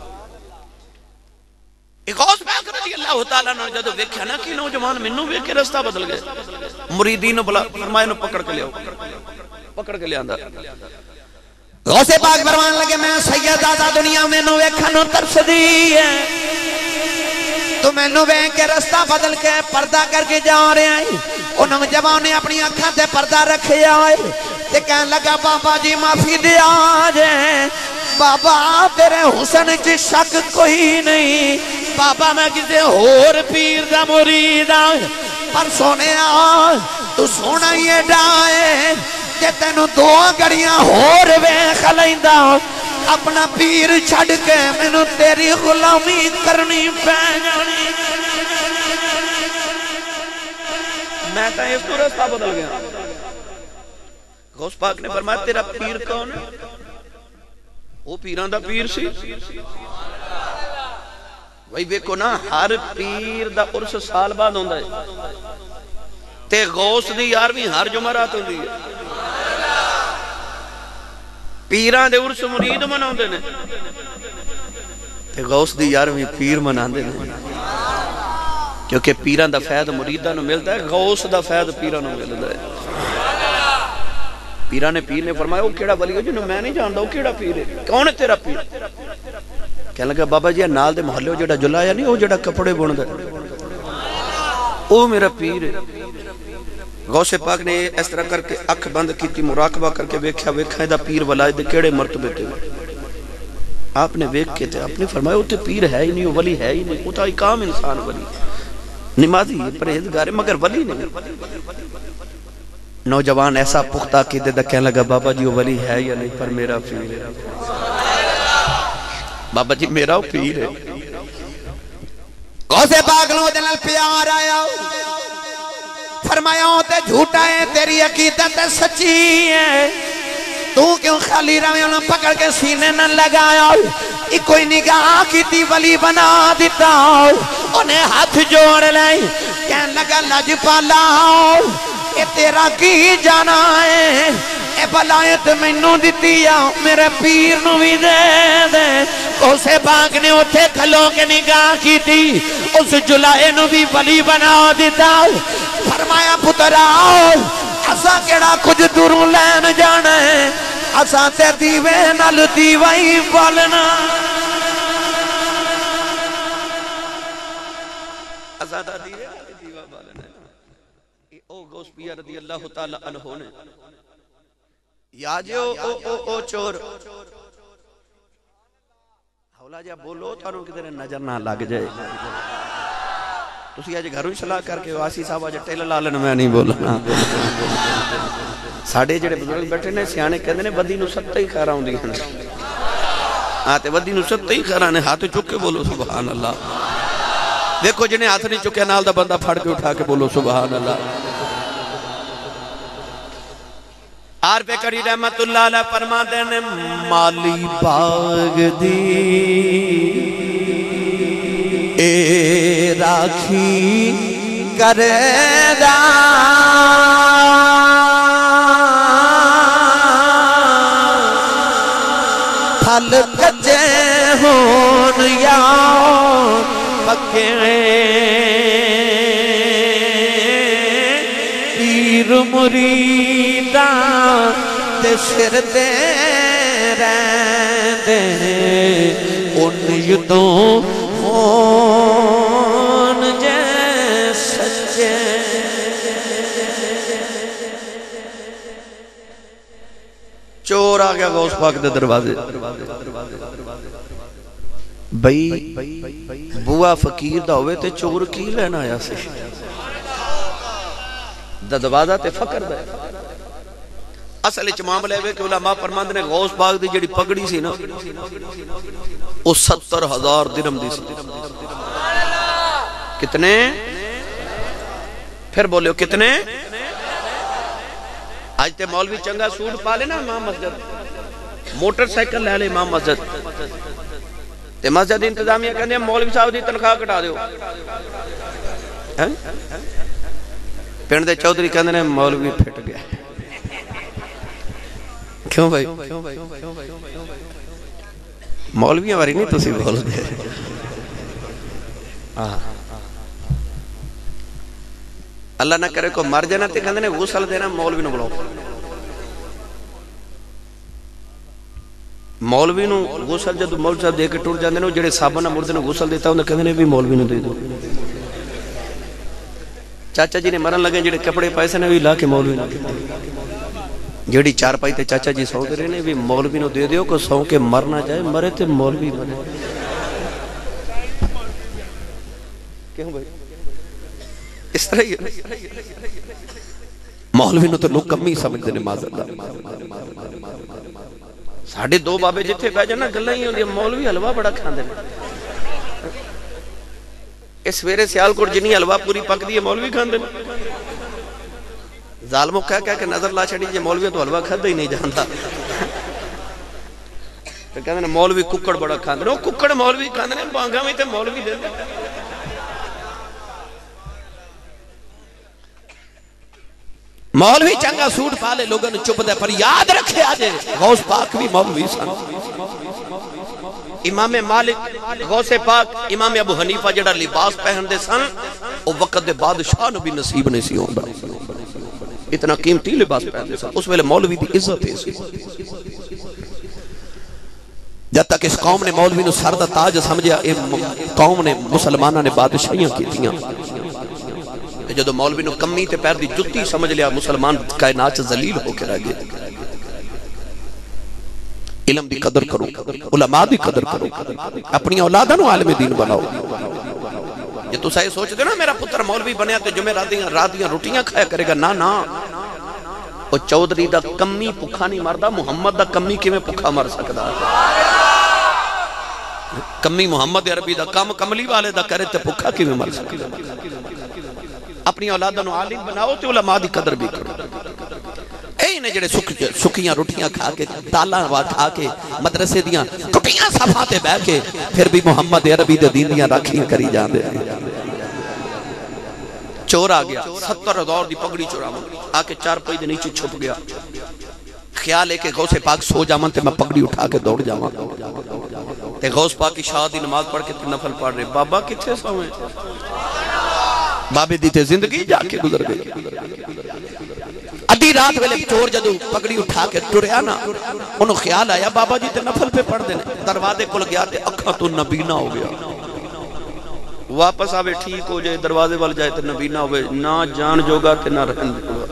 غوث پاک رضی اللہ تعالیٰ نے جدو دیکھا نا کہ نوجوان منو بھی کے رستہ بدل گئے مریدین بلا فرمائے نو پکڑ کے لیا پکڑ کے لیا اندر غوث پاک فرمان لگے میں سید آزا دنیا میں نو ویکھنو ترس دی ہے تو میں نو ویکھ کے رستہ بدل کے پردہ کر کے جا رہے ہیں ان نوجوان نے اپنی آنکھاں تے پردہ رکھے آئے تے کہنے لگا بابا جی معافی دے آجے بابا تیرے حسن کی شک کوئی نہیں بابا میں کسی اور پیر دا مرید آئے پر سونے آئے تو سونا یہ ڈائے کہ تینو دو گڑیاں ہور ویکھ لیندا اپنا پیر چھڑ کے مینوں تیری غلامی کرنی پے جانی میں کہا اس تو رستہ بدل گیا غوث پاک نے فرمایا تیرا پیر کون ہے وہ پیران دا پیر سی وہی بیکو نا ہر پیر دا عرس سال بعد ہوندہ ہے تے غوث دی یارویں ہر جمعرات ہوندی ہے پیران دے عرس مرید مناؤندے نے تے غوث دی یارویں پیر مناندے نے کیونکہ پیران دا فیض مریدہ نو ملتا ہے غوث دا فیض پیران نو ملتا ہے پیران نے پیر نے فرمایا وہ کیڑا ولی ہو جنہوں میں نہیں جانتا وہ کیڑا پیر ہے کون ہے تیرا پیر کہنے لگا بابا جی نال دے محلے ہو جڑا جلایا نہیں وہ جڑا کپڑے بن دے او میرا پیر ہے. غوث پاک نے اس طرح کر کے اکھ بند کی تھی, مراقبہ کر کے ویکھا دا پیر ولایت کیڑے مرتبے تے. آپ نے ویکھ کے تے آپ نے فرمایا وہ تے پیر ہے ہی نہیں, ولی ہے ہی نہیں, وہ تو عام انسان ولی, نمازی پرہیزگار مگر ولی نہیں. نوجوان ایسا پختہ کی دے کہنے لگا بابا جی وہ ولی ہے یا نہیں, پر میرا پیر ہے. بابا جی میرا پیر ہے. غوث پاک نو دل پیار آیا, فرمایا تے جھوٹا ہے, تیری عقیدت سچی ہے, تو کیوں خالی روے انہوں پکڑ کے سینے نہ لگایا, کوئی نگاہ کی تی ولی بنا دیتا, انہیں ہاتھ جوڑ لیں کہنے لگا لج پالا اے تیرا کی جانا ہے, اے بلایت مینوں دتی آ میرے پیر نو بھی دے دے. غوث پاک نے اتھے کھلو کے نگاہ کی تھی, اس جلائے نو بھی ولی بنا دیتا. فرمایا پترا اسا کیڑا کچھ دوروں لین جانا ہے, اسا تے دیوے نال دیوا ہی بالنا, اسا تے دیوے نال دیوا بالنا. او غوث پیر رضی اللہ تعالی عنہ نے یا جو او چور حولا جا بولو تانوں کدھر نظر نہ لگ جائے. تسی آج گھروں صلاح کر کے واسی صاحب آج ٹیل لالن میں نہیں بولنا. ساڑھے جڑے بزرگ بیٹھے نے سیانے کہندے نے بدی نو ستہ ہی خیرہ ہوندی ہیں. آتے بدی نو ستہ ہی خیرہ نے, ہاتھ چک کے بولو سبحان اللہ. دیکھو جنہیں ہاتھ نہیں چکے نال دا بندہ پھڑ کے اٹھا کے بولو سبحان اللہ. آر پہ کری رحمت اللہ علیہ فرما دینے مالی باغ دی اے راکھی کرے دا, پھل کچے ہون یا پکے, پیر مریداں تے سر دے رہندے, ان یدوں ہون جے سچے. چور آ گیا غوث پاک دے دروازے. بھئی بوا فقیر دا ہوئے تے چور کی لینا آیا سے, دروازہ تے فقر دا. اصل اچمام لے ہوئے کہ علماء فرماند نے غوث پاک دی جڑی پگڑی سی نا وہ 70,000 درہم دی سی. کتنے پھر بولے ہو کتنے؟ آج تے مولوی چنگا سوٹ پا لینا امام مسجد, موٹر سائیکل لے لے امام مسجد, تے مسجد انتظامیہ کہنے ہیں مولوی صاحب دی تنخواہ کٹا دیو. پینڈ دے چودری کہنے ہیں مولوی پھٹ گیا. کیوں بھائی مولوی ہماری نہیں تو سی بول دے. اللہ نہ کرے کو مر جانا تے کہنے غسل دینا مولوی نو بلاؤ. مولوی نو غسل جدو مولوی صاحب دے کے ٹوٹ جاندے نے, جڑے صحابہ نے مردے نو غسل دیتا انہیں کہنے بھی مولوی نو دے دو. چاچا جی نے مرن لگے جڑے کپڑے پیسے نے بھی لا کے مولوی نو دے دو. جڑی چار پائی تے چاچا جی سو دے رہے نے بھی مولوی نو دے دیو کو سو کے مر نہ جائے, مرے تے مولوی بنے. کیوں بھائی اس طرح ہی مولوی نو تو لوگ کمی سمجھ دینے معذرت. ساڑھے دو بابے جتھے بہ جانا گلہ ہی ہوندی, مولوی حلوہ بڑا کھان دینے. اس ویرے سیال کوٹ جنی حلوہ پوری پک دی ہے مولوی کھان دینے. ظالموں کہہ کہ نظر لا چھڑی جے مولوی تو حلوہ کھادا ہی نہیں جانتا. تو کہتے ہیں مولوی ککڑ بڑا کھان دینے, وہ ککڑ مولوی کھان دینے, بانگا میں تے مولوی دے دے. مولوی چنگا سوٹ پالے لوگوں نے چپ دے, پر یاد رکھے آجے غوث پاک بھی مولوی سن. امام مالک غوث پاک امام ابو حنیفہ جڑا لباس پہن دے سن وہ وقت دے بادشاہ نو بھی نصیب نہیں سی ہوندا. اتنا قیمتی لباس پہن دے سن. اس ویلے مولوی دی عزت ہے سی. جب تک اس قوم نے مولوی نو سر دا تاج سمجھیا, قوم نے مسلمانہ نے بادشاہیاں کی تھیاں. جدو مولوی نو کمی تے پیر دی جتی سمجھ لیا مسلمان کائنات ذلیل ہو کے رہ گئے علم دی قدر کرو علماء دی قدر کرو اپنی اولادہ نو عالم دین بناؤ یہ تو سائے سوچ دے نا میرا پتر مولوی بنیا تے جمعہ راتیاں روٹیاں کھایا کرے گا نا وہ چودری دا کمی پکھا نہیں مردہ محمد دا کمی کی میں پکھا مر سکتا کمی محمد عربی دا کم کملی والے دا کرے تے پکھا کی میں مر سکتا اپنی اولادہ نو عالم بناؤ تے علماء دی قدر بھی کرو اے انہیں جڑے سکیاں روٹیاں کھا کے تالا کھا کے مدرسے دیاں ٹوٹیاں صفاتے بہ کے پھر بھی محمد عربی دے دین دیاں راکھیاں کری جان دے چور آ گیا 70,000 دی پگڑی چورا آ کے 4 پائی دے نیچے چھپ گیا خیال ہے کہ غوث پاک سو جامن تے میں پگڑی اٹھا کے دوڑ جاواں تے غوث پاک کی شاہ دی نماز پڑھ کے تے نفل پڑھ رہے بابا کتھے سوئیں بابے دی تے زندگی جا کے گزر گئی ادھی رات ویلے چور جدو پگڑی اٹھا کے ٹریا نا انہوں خیال آیا بابا جی تے نفل پہ پڑھ دینے دروازے کھل گیا تے اکھاں تو نبینا ہو گیا واپس آوے ٹھیک ہو جائے دروازے وال جائے تے نبینا ہوئے نہ جان جوگا تے نہ رہن جوگا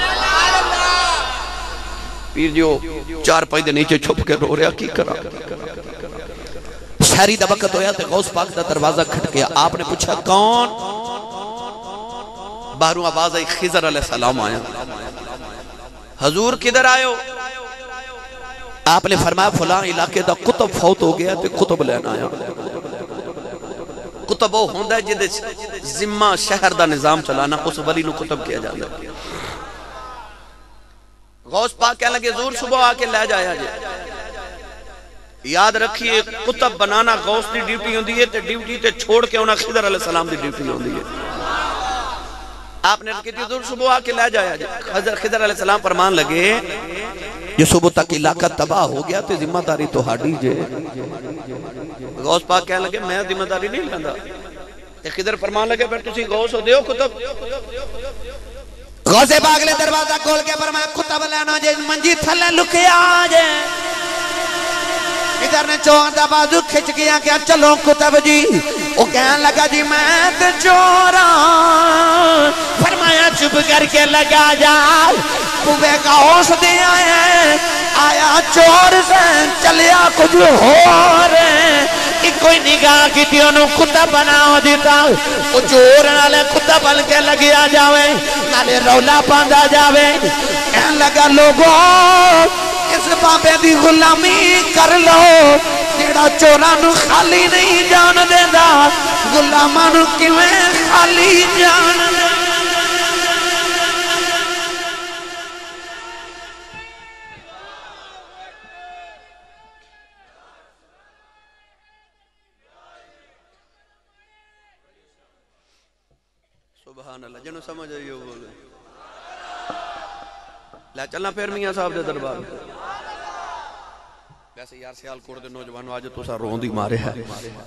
پیر جو 4 پائی دے نیچے چھپ کے رو رہا کی کرا شہری دا وقت ہویا تے غوث پاک دا دروازہ کھٹ گیا آپ نے پوچھا کون باہروں آواز آئی خضر علیہ السلام آیا حضور کدھر آئے ہو آپ نے فرمایا فلاں علاقے دا کتب فوت ہو گیا تے کتب لینا آیا کتب وہ ہوندہ ہے جدے ذمہ شہر دا نظام چلانا اس ولی نو کتب کیا جاندہ ہے غوث پاک کہنے لگے حضور صبح آ کے لے جایا جائے یاد رکھیے کتب بنانا غوث دی ڈیوٹی ہوندی ہے تے ڈیوٹی تے چھوڑ کے ہونا خضر علیہ السلام دی ڈیوٹی ہوندی ہے آپ نے کہتی حضور صبح آ کے لے جایا جائے خضر علیہ السلام فرمان لگے یہ صبح تک علاقہ تباہ ہو گیا تے ذمہ داری تو ہاڑی جے غوث پاک کہنے لگے میں ذمہ داری نہیں لیندا خضر فرمان لگے پھر تسی غوث ہو دیو کتب غوث پاک نے دروازہ کھول کے فرمایا کتب لینا جے منجی تھلے لکیا جے ادھر نے چور دا بازو کھچ گیا کیا چلو کتب جی وہ کہنے لگا جی میں تے چورا فرمایا چپ کر کے لگا جا پوے کا ہوش دیا ہے آیا چور سے چلیا کچھ ہو رہے ایک کوئی نگاہ کی تھی انہوں کتب بناو دیتا وہ چور نالے کتب بن کے لگیا جاوے نالے رولا پاندہ جاوے کہنے لگا لوگوں اس بابے دی غلامی کر لو جیڑا چورانو خالی نہیں جان دے دا غلامانو کیویں خالی جان دے سبحان اللہ جنہوں سمجھ آئی ہو بولے لے چلنا پھر میاں صاحب دے دربار ویسے یار سیال کوڑ دے نوجوانوں آج تو سا روندی مارے ہے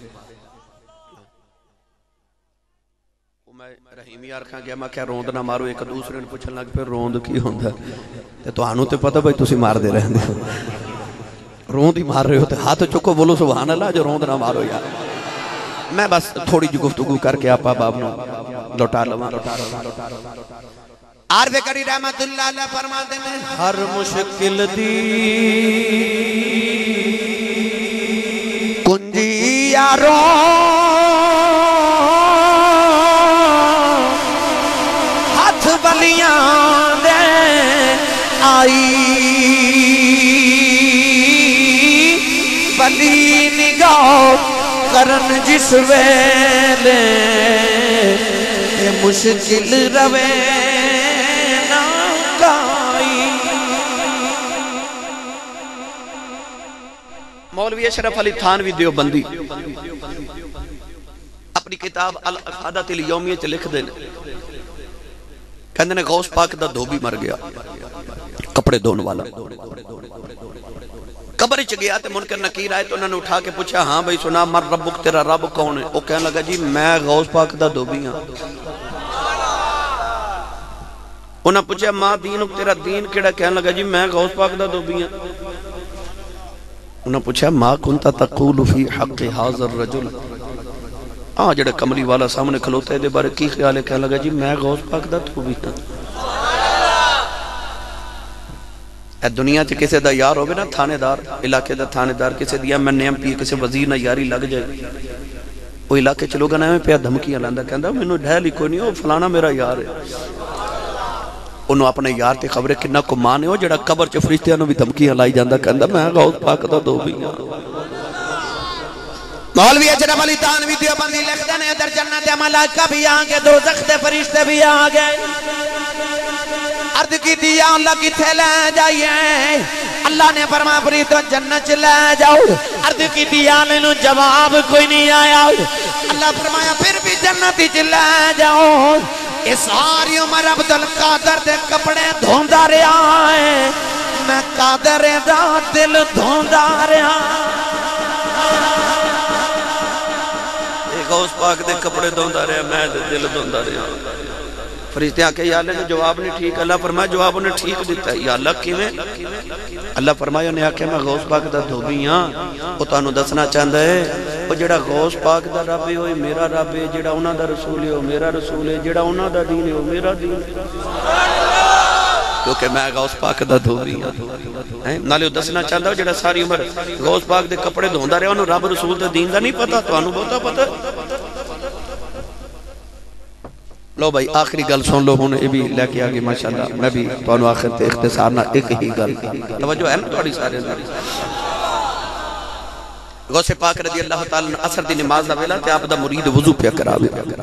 میں رحیمی یار کھاں گیا میں کیا روند نہ مارو ایک دوسرے نے پوچھن لگ پھر روند کی ہوندہ تے تو آنو تے پتہ بھائی تسی مار دے رہن دے روند ہی مار رہے ہوتے ہاتھ چکو بولو سبحان اللہ جو روند نہ مارو یار میں بس تھوڑی جو گفتگو کر کے آپ باب نو لوٹا لواں عارف کری رحمت اللہ علیہ فرما دینے ہر مشکل دی کنجی یاروں ہاتھ بلیاں دے آئی بلی نگاہ کرن جس ویلے مشکل روے مولوی اشرف علی تھانوی دیوبندی اپنی کتاب الافادت الیومیہ چ لکھ دینے کہندے نے غوث پاک دا دھوبی مر گیا کپڑے دھون والا قبر چ گیا تے منکر نکیر آئے تو انہوں نے اٹھا کے پوچھا ہاں بھائی سنا مر ربک تیرا رب کون ہے وہ کہنے لگا جی میں غوث پاک دا دھوبی ہاں انہوں نے پوچھا ماں دینک تیرا دین کیڑا کہنے لگا جی میں غوث پاک دا دھوبی ہاں انہوں نے پوچھا ما کنتا تقول فی حق حاضر رجل ہاں جڑا کملی والا سامنے کھلوتا ہے دے بارے کی خیال ہے؟ کہنے لگا جی میں غوث پاک دا تو بھی نا اے دنیا چ کسے دا یار ہوگے نا تھانے دار علاقے دا تھانے دار کسے دیا میں نے ایم پی کسے وزیر نہ یاری لگ جائے وہ علاقے چ لوگاں نے پیا دھمکیاں لاندا کہندا مینوں ڈھیل ہی کوئی نہیں او فلانا میرا یار ہے انہوں اپنے یار تے خبریں کنہ کو مانے ہو جڑا قبر چ فرشتیاں نوں بھی دھمکیاں لائی جاندا کہندا میں غوث پاک دا دو بھی ہاں مولوی اجرم علی تانوی دیوبندی لکھتے ہیں در جنت ملائکہ بھی آگے دوزخ دے فرشتے بھی آگے عرض کی دی یا اللہ کتھے لے جائیے اللہ نے فرمایا فریدو جنت لے جاؤ عرض کی دی یا لینو جواب کوئی نہیں آیا اللہ فرمایا پھر بھی جنت لے جاؤ اس ساری عمر عبدالقادر دے کپڑے دھوندا رہا ہے میں قادر دا دل دھوندا رہا غوث پاک دے کپڑے دھوندا رہا میں دل دھوندا رہا فرشتے آ کے یا اللہ نے جواب نہیں ٹھیک اللہ فرمایا جواب انہیں ٹھیک دیتا ہے یا اللہ کیویں اللہ فرمایا انہیں آکھیا میں غوث پاک دا دھوبی ہاں وہ تانوں دسنا چاہندا ہے وہ جڑا غوث پاک دا رب ہے وہ میرا رب ہے جڑا انہاں دا رسول ہے وہ میرا رسول ہے جڑا انہاں دا دین ہے وہ میرا دین ہے کیونکہ میں غوث پاک دا دھوبی ہاں نالے وہ دسنا چاہندا ہے جڑا ساری عمر غوث پاک دے کپڑے دھوندا رہا انہوں رب رسول دا دین دا نہیں پتا تانوں بہتا پتا لو بھائی آخری گل سن لو ہوں یہ بھی لے کے آگے ماشاءاللہ میں بھی تو آخر تے اختصار نہ ایک ہی گل توجہ ہے نا تھوڑی سارے غوث پاک رضی اللہ تعالیٰ اثر دی نماز دا ویلا تے آپ دا مرید وضو پیا کراوے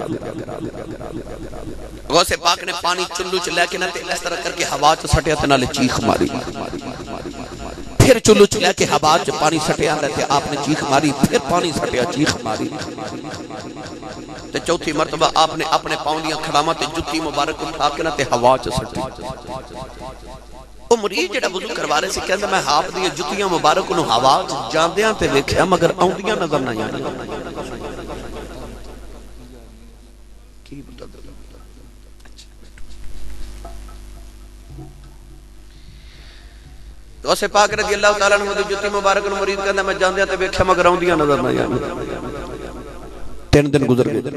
غوث پاک نے پانی چلو چ لے کے نہ تے اس طرح کر کے ہوا چ سٹیا تے نالے چیخ ماری پھر چلو چ لے کے ہوا چ پانی سٹیا تے آپ نے چیخ ماری پھر پانی سٹیا چیخ ماری تے چوتھی مرتبہ آپ نے اپنے پاؤں دیاں کھڑاماں تے جتی مبارک اٹھا کے نہ تے ہوا چ سٹی وہ مرید جڑا وضو کروا رہے سے کہندا میں آپ دی جتیاں مبارک نو ہوا چ جاندیاں تے ویکھیا مگر آوندیاں نظر نہ آئیاں کی بتا غوث پاک رضی اللہ تعالیٰ عنہ دی جتی مبارک نو مرید کہندا میں جاندیاں تے ویکھیا مگر آوندیاں نظر نہ آئیاں 3 دن گزر گئے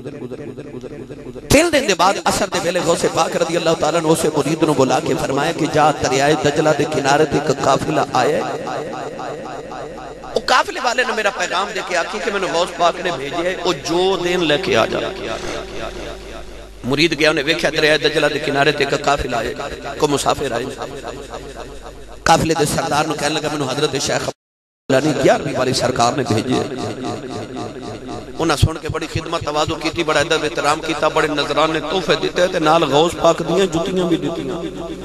3 دن دے بعد عصر دے ویلے غوث پاک رضی اللہ تعالیٰ نے اسے مرید نو بلا کے فرمایا کہ جا دریائے دجلہ دے کنارے تے ایک قافلہ آیا ہے وہ قافلے والے نے میرا پیغام دے کے آکی کہ میں نے غوث پاک نے بھیجے ہے وہ جو دین لے کے آ جا مرید گیا انہیں ویکھیا دریائے دجلہ دے کنارے تے ایک قافلہ آیا کو مسافر آئے قافلے دے سردار نو کہنے لگا میں نے حضرت شیخ لانی 11ویں والی سرکار نے بھیجے انہاں سن کے بڑی خدمت تواضع کیتی بڑا ادب احترام کیتا بڑے نظرانے تحفے دیتے تے نال غوث پاک دیاں جتیاں بھی دیتیاں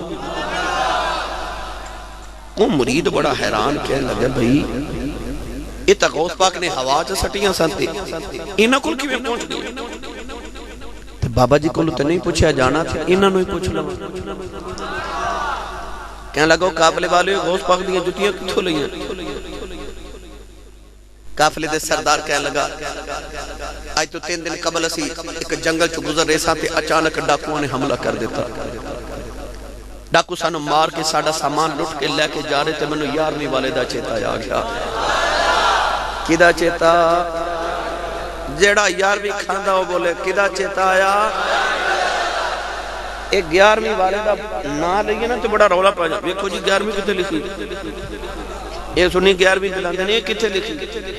وہ مرید بڑا حیران کہنے لگا بھئی یہ تا غوث پاک نے ہوا چ سٹیاں سنتے انہاں کول کیویں پہنچ گئے بابا جی کولوں تے نہیں پوچھیا جانا تھا انہاں نوں ہی پوچھ لو کہنے لگا قافلے والے غوث پاک دیاں جتیاں کتھوں لئیاں قافلے دے سردار کہنے لگا آج تو 3 دن قبل اسی ایک جنگل چو گزر رہے ساں تے اچانک ڈاکووں نے حملہ کر دیتا ڈاکو سانو مار کے ساڑا سامان لٹ کے لے کے جا رہے تھے میں نے 11ویں والے دا چیتا آ گیا کی دا چیتا جیڑا 11ویں کھاندا ہو بولے کی دا چیتا آیا ایک 11ویں والے دا نا لئیے نا تو بڑا رولا پا جا ویکھو جی 11ویں کتے لکھی یہ سنی 11ویں دلان دینے یہ کتے لکھی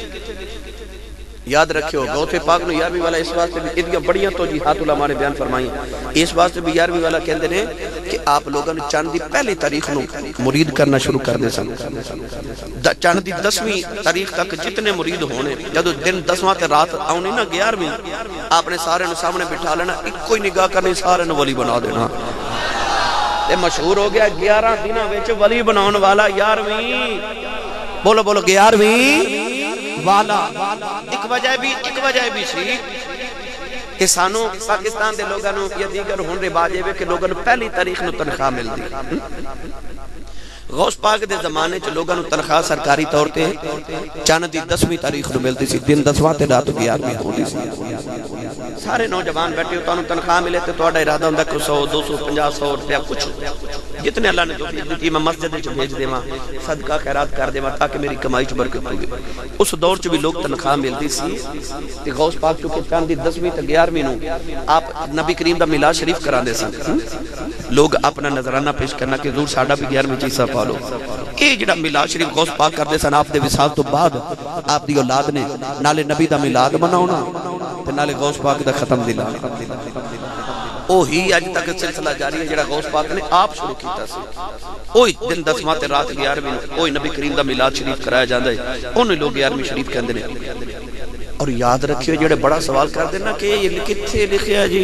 یاد رکھیو غوث پاک نو 11ویں والا اس واسطے بھی ادھیاں بڑیاں توجیحات علماء نے بیان فرمائی اس واسطے بھی 11ویں والا کہندے نے کہ آپ لوگوں نے چاند دی پہلی تاریخ نو مرید کرنا شروع کر دے سن چاند دی 10ویں تاریخ تک جتنے مرید ہونے جدو دن 10واں تے رات آؤنی نا 11ویں آپ نے سارے نو سامنے بٹھا لینا ایک کوئی نگاہ کرنی سارے نو ولی بنا دینا یہ مشہور ہو گیا 11 دنوں وچ ولی بناون والا 11ویں بولو بولو 11ویں والا ایک وجہ بھی سی کہ سانو پاکستان دے لوگاں نو یا دیگر ہون رواج ہے کہ لوگاں نو پہلی تاریخ نو تنخواہ ملدی غوث پاک دے زمانے چ لوگاں نو تنخواہ سرکاری طور تے چاند دی 10ویں تاریخ نو ملدی سی دن 10واں تے رات 11ویں ہوندی سی سارے نوجوان بیٹھے ہو تانوں تنخواہ ملے تے تہاڈا ارادہ ہوندا کہ 100 250 100 روپیہ کچھ جتنے اللہ نے توفیق دیتی میں مسجد وچ بھیج دیواں صدقہ خیرات کر دیواں تاکہ میری کمائی چ برکت ہوے. اس دور چ بھی لوگ تنخواہ ملدی سی تے غوث پاک چونکہ چاند دی 10ویں تے 11ویں نو آپ نبی کریم دا میلاد شریف کراندے سن. لوگ اپنا نظرانہ پیش کرنا کہ حضور ساڈا بھی 11ویں چ حصہ پا لو. اے جڑا میلاد شریف غوث پاک کردے سن آپ دے وصال تو بعد آپ دی اولاد نے نالے نبی دا میلاد مناونا تے نالے غوث پاک دا ختم دلانا. اوہی اج تک سلسلہ جاری ہے جڑا غوث پاک نے آپ شروع کیتا سی. اوہی دن 10واں تے رات 11ویں اوہی نبی کریم دا میلاد شریف کرایا جاندا ہے انہوں لوگ 11ویں شریف کہندے نے. اور یاد رکھیو جڑے بڑا سوال کر دینا کہ یہ کتھے لکھیا جی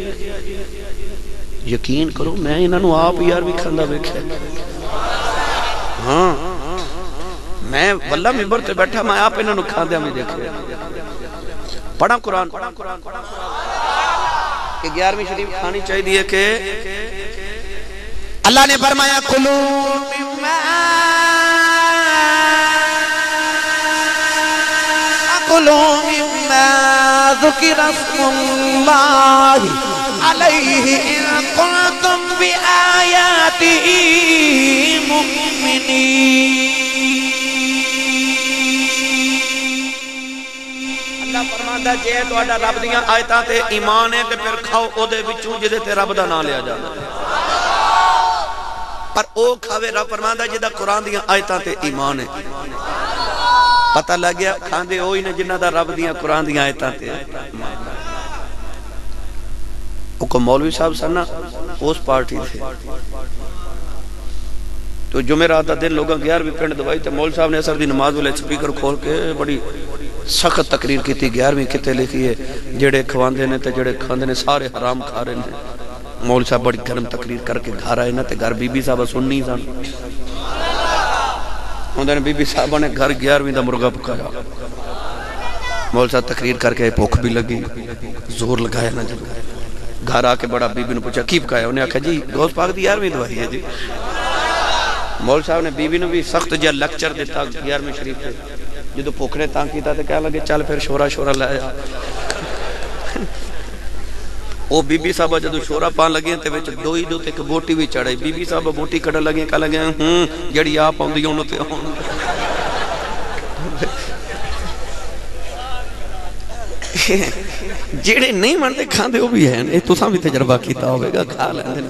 یقین کرو میں انہاں نوں آپ 11ویں کھاندا ویکھیا. ہاں میں واللہ ممبر تے بیٹھا میں آپ انہاں نوں کھاندیاں وی دیکھیا. پڑھا قرآن کہ 11ویں شریف کھانی چاہیے کہ اللہ نے فرمایا کلو مما ذکر اسم اللہ علیہ ان کنتم بآیاتہ مؤمنین. اللہ فرماندا جے تہاڈا رب دیاں آیتاں تے ایمان ہے تے پھر کھاؤ او دے وچوں جدے تے رب دا نام لیا جاندا. پر او کھاوے رب فرماندا جے دا قرآن دیاں آیتاں تے ایمان ہے. پتہ لگ گیا کھاندے ہوئی نے جنہاں دا رب دیاں قرآن دیاں آیتاں تے. او کو مولوی صاحب سن نا اس پارٹی تھے تو جمعرات دا دن لوگاں 11ویں پنڈ دوائی تے مول صاحب نے اثر دی نماز والے سپیکر کھول کے بڑی سخت تقریر کی تھی 11ویں کتے لکھی ہے جڑے کھواندے نے تے جڑے کھاندے نے سارے حرام کھا رہے ہیں. مول صاحب بڑی گرم تقریر کر کے گھر آئے نا تے گھر بی بی صاحب سننی سن. ہوندے نے بی بی صاحب نے گھر 11ویں دا مرغا پکایا. مول صاحب تقریر کر کے بھوک بھی لگی زور لگایا نا جب گھر آ کے بڑا بی بی نے پوچھا کی پکایا. انہیں آکھا جی غوث پاک دی 11ویں دوائی ہے جی. مول صاحب نے بی بی نے بھی سخت جا لیکچر دیتا 11ویں شریف تے. جدو بھوک نے تانگ کیتا تے کہہ لگے چل پھر شورا شورا لایا. او بی بی صاحب جدو شورا پان لگے تے وچ دوئی دو تے ایک بوٹی بھی چڑھائی. بی بی صاحب بوٹی کڈن لگے کہہ لگے جڑی آپ آوندی اونوں تے آون. جڑے نہیں منتے کھاندے او بھی ہیں اے تساں بھی تجربہ کیتا ہوے گا کھا لیندے.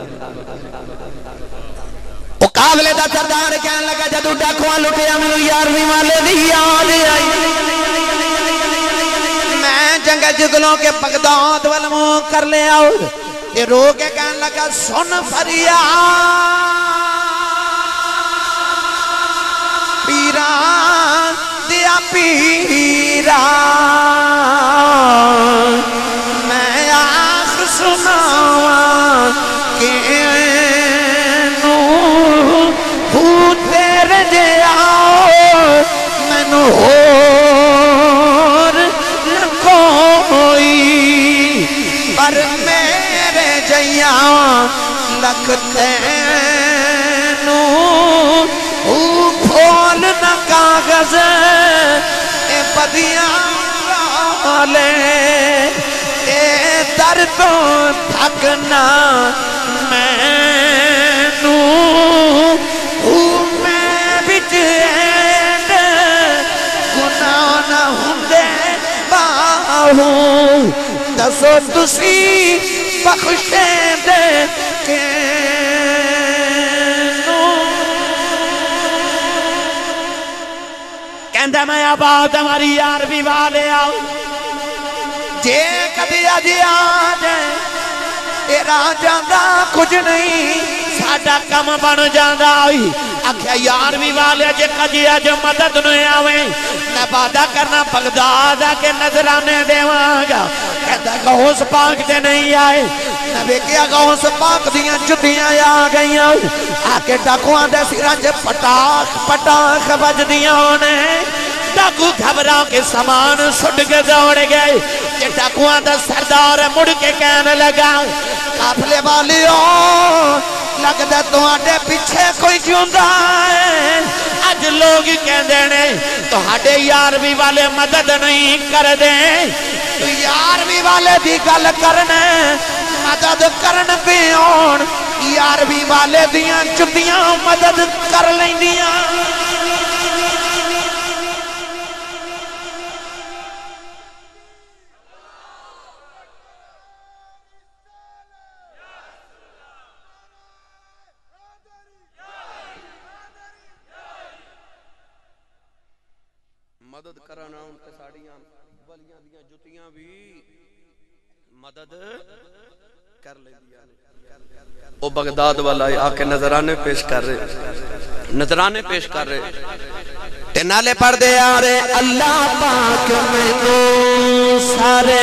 او قابلے دا سردار کہن لگا جدو ڈاکواں لٹیا مینوں 11ویں والے دی یاد آئی. میں جنگ جگلوں کے بغداد ول منہ کر لیا تے رو کے کہن لگا سن فریاد پیران دیا پیران میں آخ سناواں کہ پر میرے جیاں لکھتے نو کھول نہ کاغذ اے بدیاں والے اے در تو تھکنا میں نو میں بچ گناہ نہ ہوندے باہوں دسو تسی بخشے دے کے کہندہ میں آباد ہماری 11ویں والے آؤ جے کدی آج آجائے تیرا جاندہ کچھ نہیں ساڑھا کم بن جاندہ ہوئی. آکھیا 11ویں والے جے کجی آج مدد نہیں آویں میں وعدہ کرنا بغداد کے نظرانے دیواں گا. کہتا غوث پاک دے نہیں آئے نبی کیا غوث پاک دیاں جتیاں آ گئیاں آکے ڈاکواں دے سرنج پٹاخ پٹاخ بج دیاں انہیں ڈاکو گھبرا کے سامان سٹ کے دوڑ گئے. یہ ڈاکواں دا سردار مڑ کے کہنے لگا قافلے والیوں لگتا تو آٹے پیچھے کوئی جوندہ ہے. آج لوگ کہندے نے تو ہاڑے 11ویں والے مدد نہیں کر دیں यारवीं वाले दी गल करना मदद करन ते आउण यारवीं वाले दियां जुत्तियां मदद कर लैंदियां مدد کرانا ان کے ساڑیاں ولیاں دیاں جتیاں بھی مدد کر لے دیا او بغداد والا آکے نظرانے پیش کر رہے تے نالے پڑھ دے آرے اللہ پاک میں تو سارے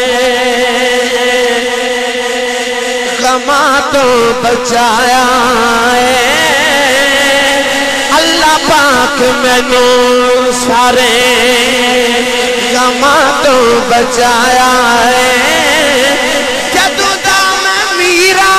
غماں تو بچایا ہے اللہ پاک میں تو سارے غماں تو بچایا ہے جدوں دا میں میرا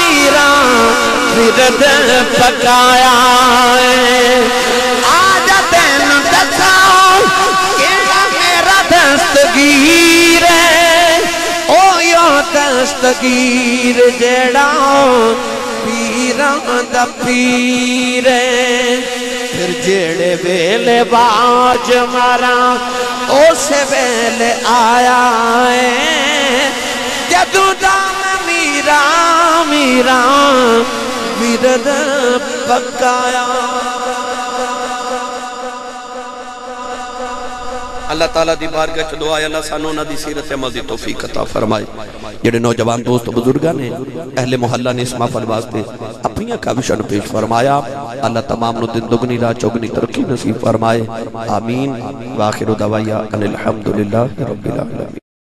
فرد پکایا ہے آج تین دکھاؤ کہ میرا دستگیر ہے او یا دستگیر جیڑا پیران دا پیر ہے پھر جیڑے ویلے باج مارا اسے ویلے آیا ہے جدوں دا میرا ورد پکایا اللہ تعالیٰ دی بارگاہ چ دعا ہے اللہ سانو نہ دی سیرت عمل دی توفیق عطا فرمائے جڑے نوجوان دوست و بزرگاں نے اہل محلہ نے اس محفل واسطے اپنی کاوشاں پیش فرمایا اللہ تمام نو دن دگنی را چوگنی ترقی نصیب فرمائے آمین واخر دعوایا ان الحمدللہ رب العالمین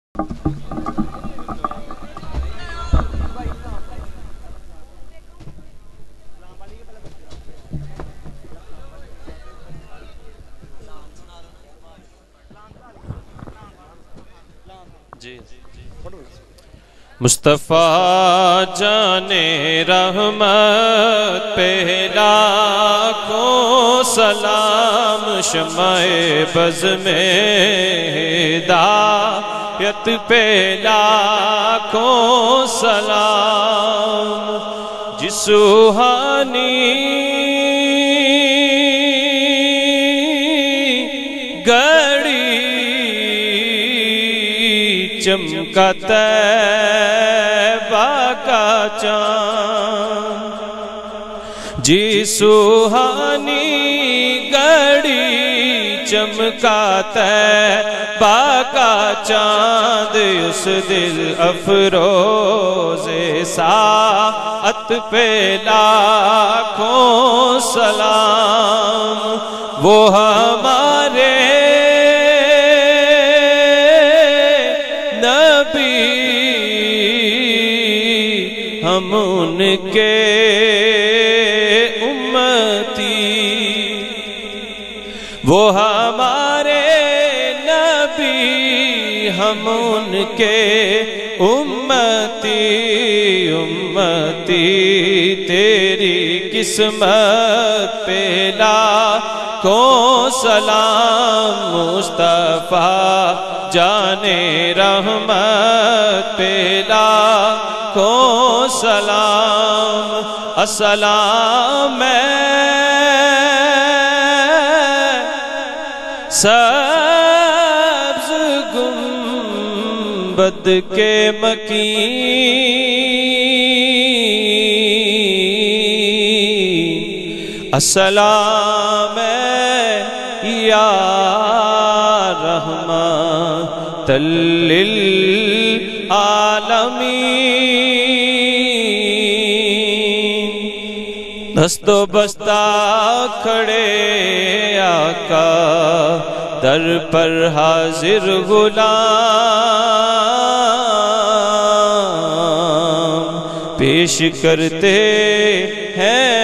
مصطفیٰ جان رحمت پہ لاکھوں سلام شمع بز میں ہدایت پہ لاکھوں سلام جس سوہانی گھڑی چمکا طیبہ کا چاند جی سوہانی گھڑی چمکا طیبہ کا چاند اس دل افروز ساعت پہ لاکھوں سلام وہ ہمارے ہم ان کے امتی وہ ہمارے نبی ہم ان کے امتی تیری قسمت پہ لاکھوں سلام مصطفیٰ جان رحمت پہ لاکھوں سلام السلام سبز گنبد کے مکین السلام یا رحمت للعالمین دست و بستہ کھڑے آقا در پر حاضر غلام پیش کرتے ہیں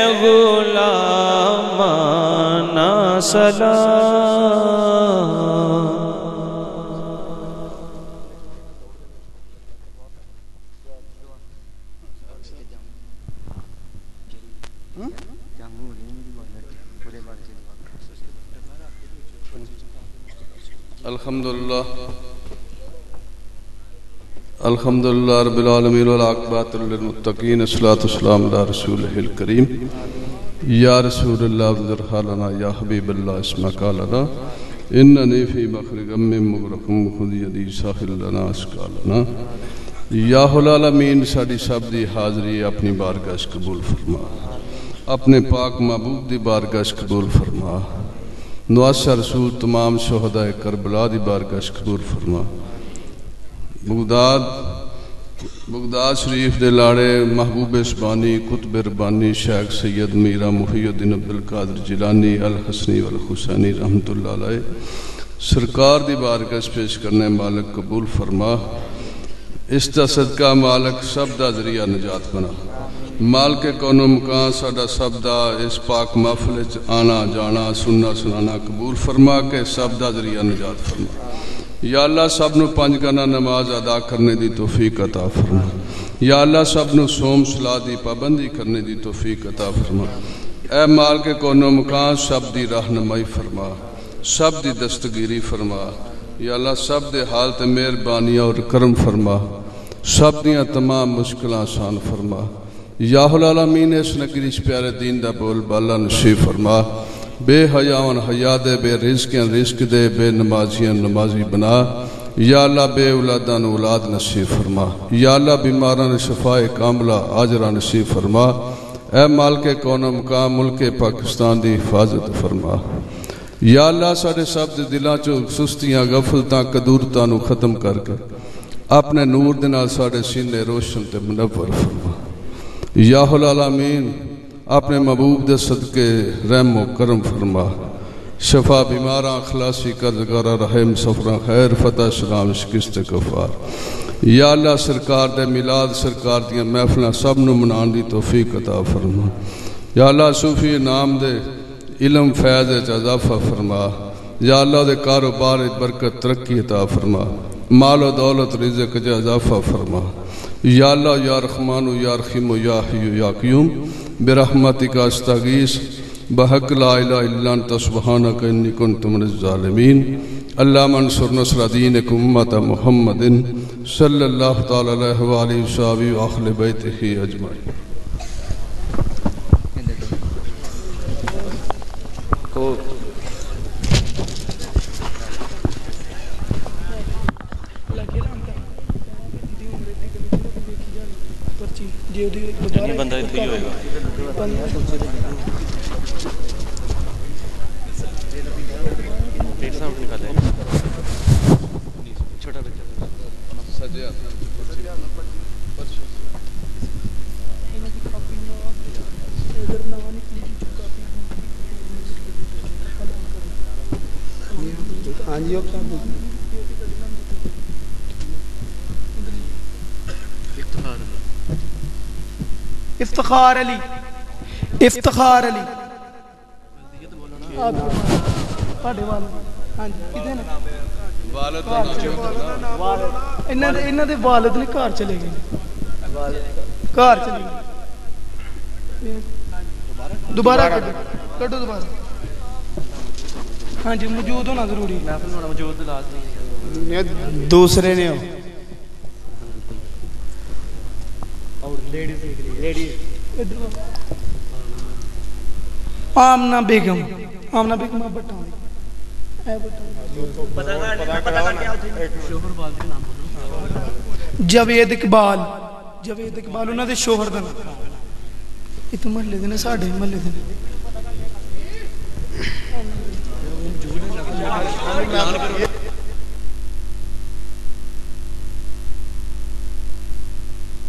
غلامانہ سلام الحمدللہ الحمدللہ رب العالمین والعاقبۃ للمتقین الصلاۃ والسلام علی رسولہ الکریم یا رسول اللہ انظر حالنا یا حبیب اللہ اسمع قالنا اننی فی مخرج غم مغرق خذ یدی ساحل لنا اسقالنا یا العالمین ساڈی سب دی حاضری اپنی بارگاہ وچ قبول فرما، اپنے پاک محبوب دی بارگاہ وچ قبول فرما، نواسہ رسول تمام شہداء کربلا دی بارگاہ وچ قبول فرما۔ بغداد شریف دے لاڑے محبوب اسبانی قطب ربانی شیخ سید میرا محی الدین عبدالقادر جیلانی الحسنی والحسینی رحمت اللہ علیہ سرکار دی بارگاہ پیش کرنے مالک قبول فرما، اس دا صدقہ مالک سب دا ذریعہ نجات بنا، مالک کونو مکان ساڈا سب دا اس پاک محفل آنا جانا سننا سنانا قبول فرما کے سب دا ذریعہ نجات فرما۔ یا اللہ سب نو 5 گانا نماز ادا کرنے دی توفیق عطا فرما، یا اللہ سب نو صوم صلاح دی پابندی کرنے دی توفیق عطا فرما۔ اے مالک کونو مکان سب دی رہنمائی فرما، سب دی دستگیری فرما، یا اللہ سب دے حالت مہربانی اور کرم فرما، سب دیاں تمام مشکلاں آسان فرما۔ یا العالمین اس نگریش پیارے دین دا بول بالا نصیب فرما، بے حیاون حیا دے، بے رزقیاں رزق دے، بے نمازیاں نمازی بنا، یا اللہ بے اولادان اولاد نصیب فرما، یا اللہ بیماران شفاء کاملہ آجرہ نصیب فرما۔ اے مالک کون مقام ملک پاکستان دی حفاظت فرما، یا اللہ ساڑھے سب دے دلاں چو سستیاں غفلتاں قدورتاں نو ختم کر کے اپنے نور دے نال ساڑھے سینے روشن تے منور فرما۔ یا العالمین اپنے محبوب دے صدقے رحم و کرم فرما، شفا بیماراں خلاصی کردگارہ رحم سفراں خیر فتح سلام شکست کفار۔ یا اللہ سرکار دے میلاد سرکار دیاں محفلاں سب نو منان دی توفیق عطا فرما، یا اللہ صوفی نام دے علم فیض اضافہ فرما، یا اللہ دے کاروبار برکت ترقی عطا فرما، مال و دولت رزق جا اضافہ فرما۔ یا اللہ یا رحمان یا رحیم یا حی یا قیوم برحمتک استغیث بحق لا الہ الا انت سبحانک انی کنت من الظالمین۔ اللہم انصر نصر دینک امت محمد صلی اللہ تعالی علیہ وآلہ وصحبہ واہل بیتہ اجمعین۔ جنہی بندہ اتھے ہی ہوئے گا پلیٹ سامنے نکالے چھوٹا بچہ سجے افتخار علی افتخار علی انہاں دے والد نے گھر چلے گئے، گھر چلے گئے، دوبارہ کڈو دوبارہ۔ ہاں جی موجود ہونا ضروری دوسرے نے آمنہ بیگم، آمنہ بیگم بٹھا جاوید اقبال، جاوید اقبال انہاں دے شوہر دا نام، یہ تو محلے دے نے ساڈے محلے دے نے۔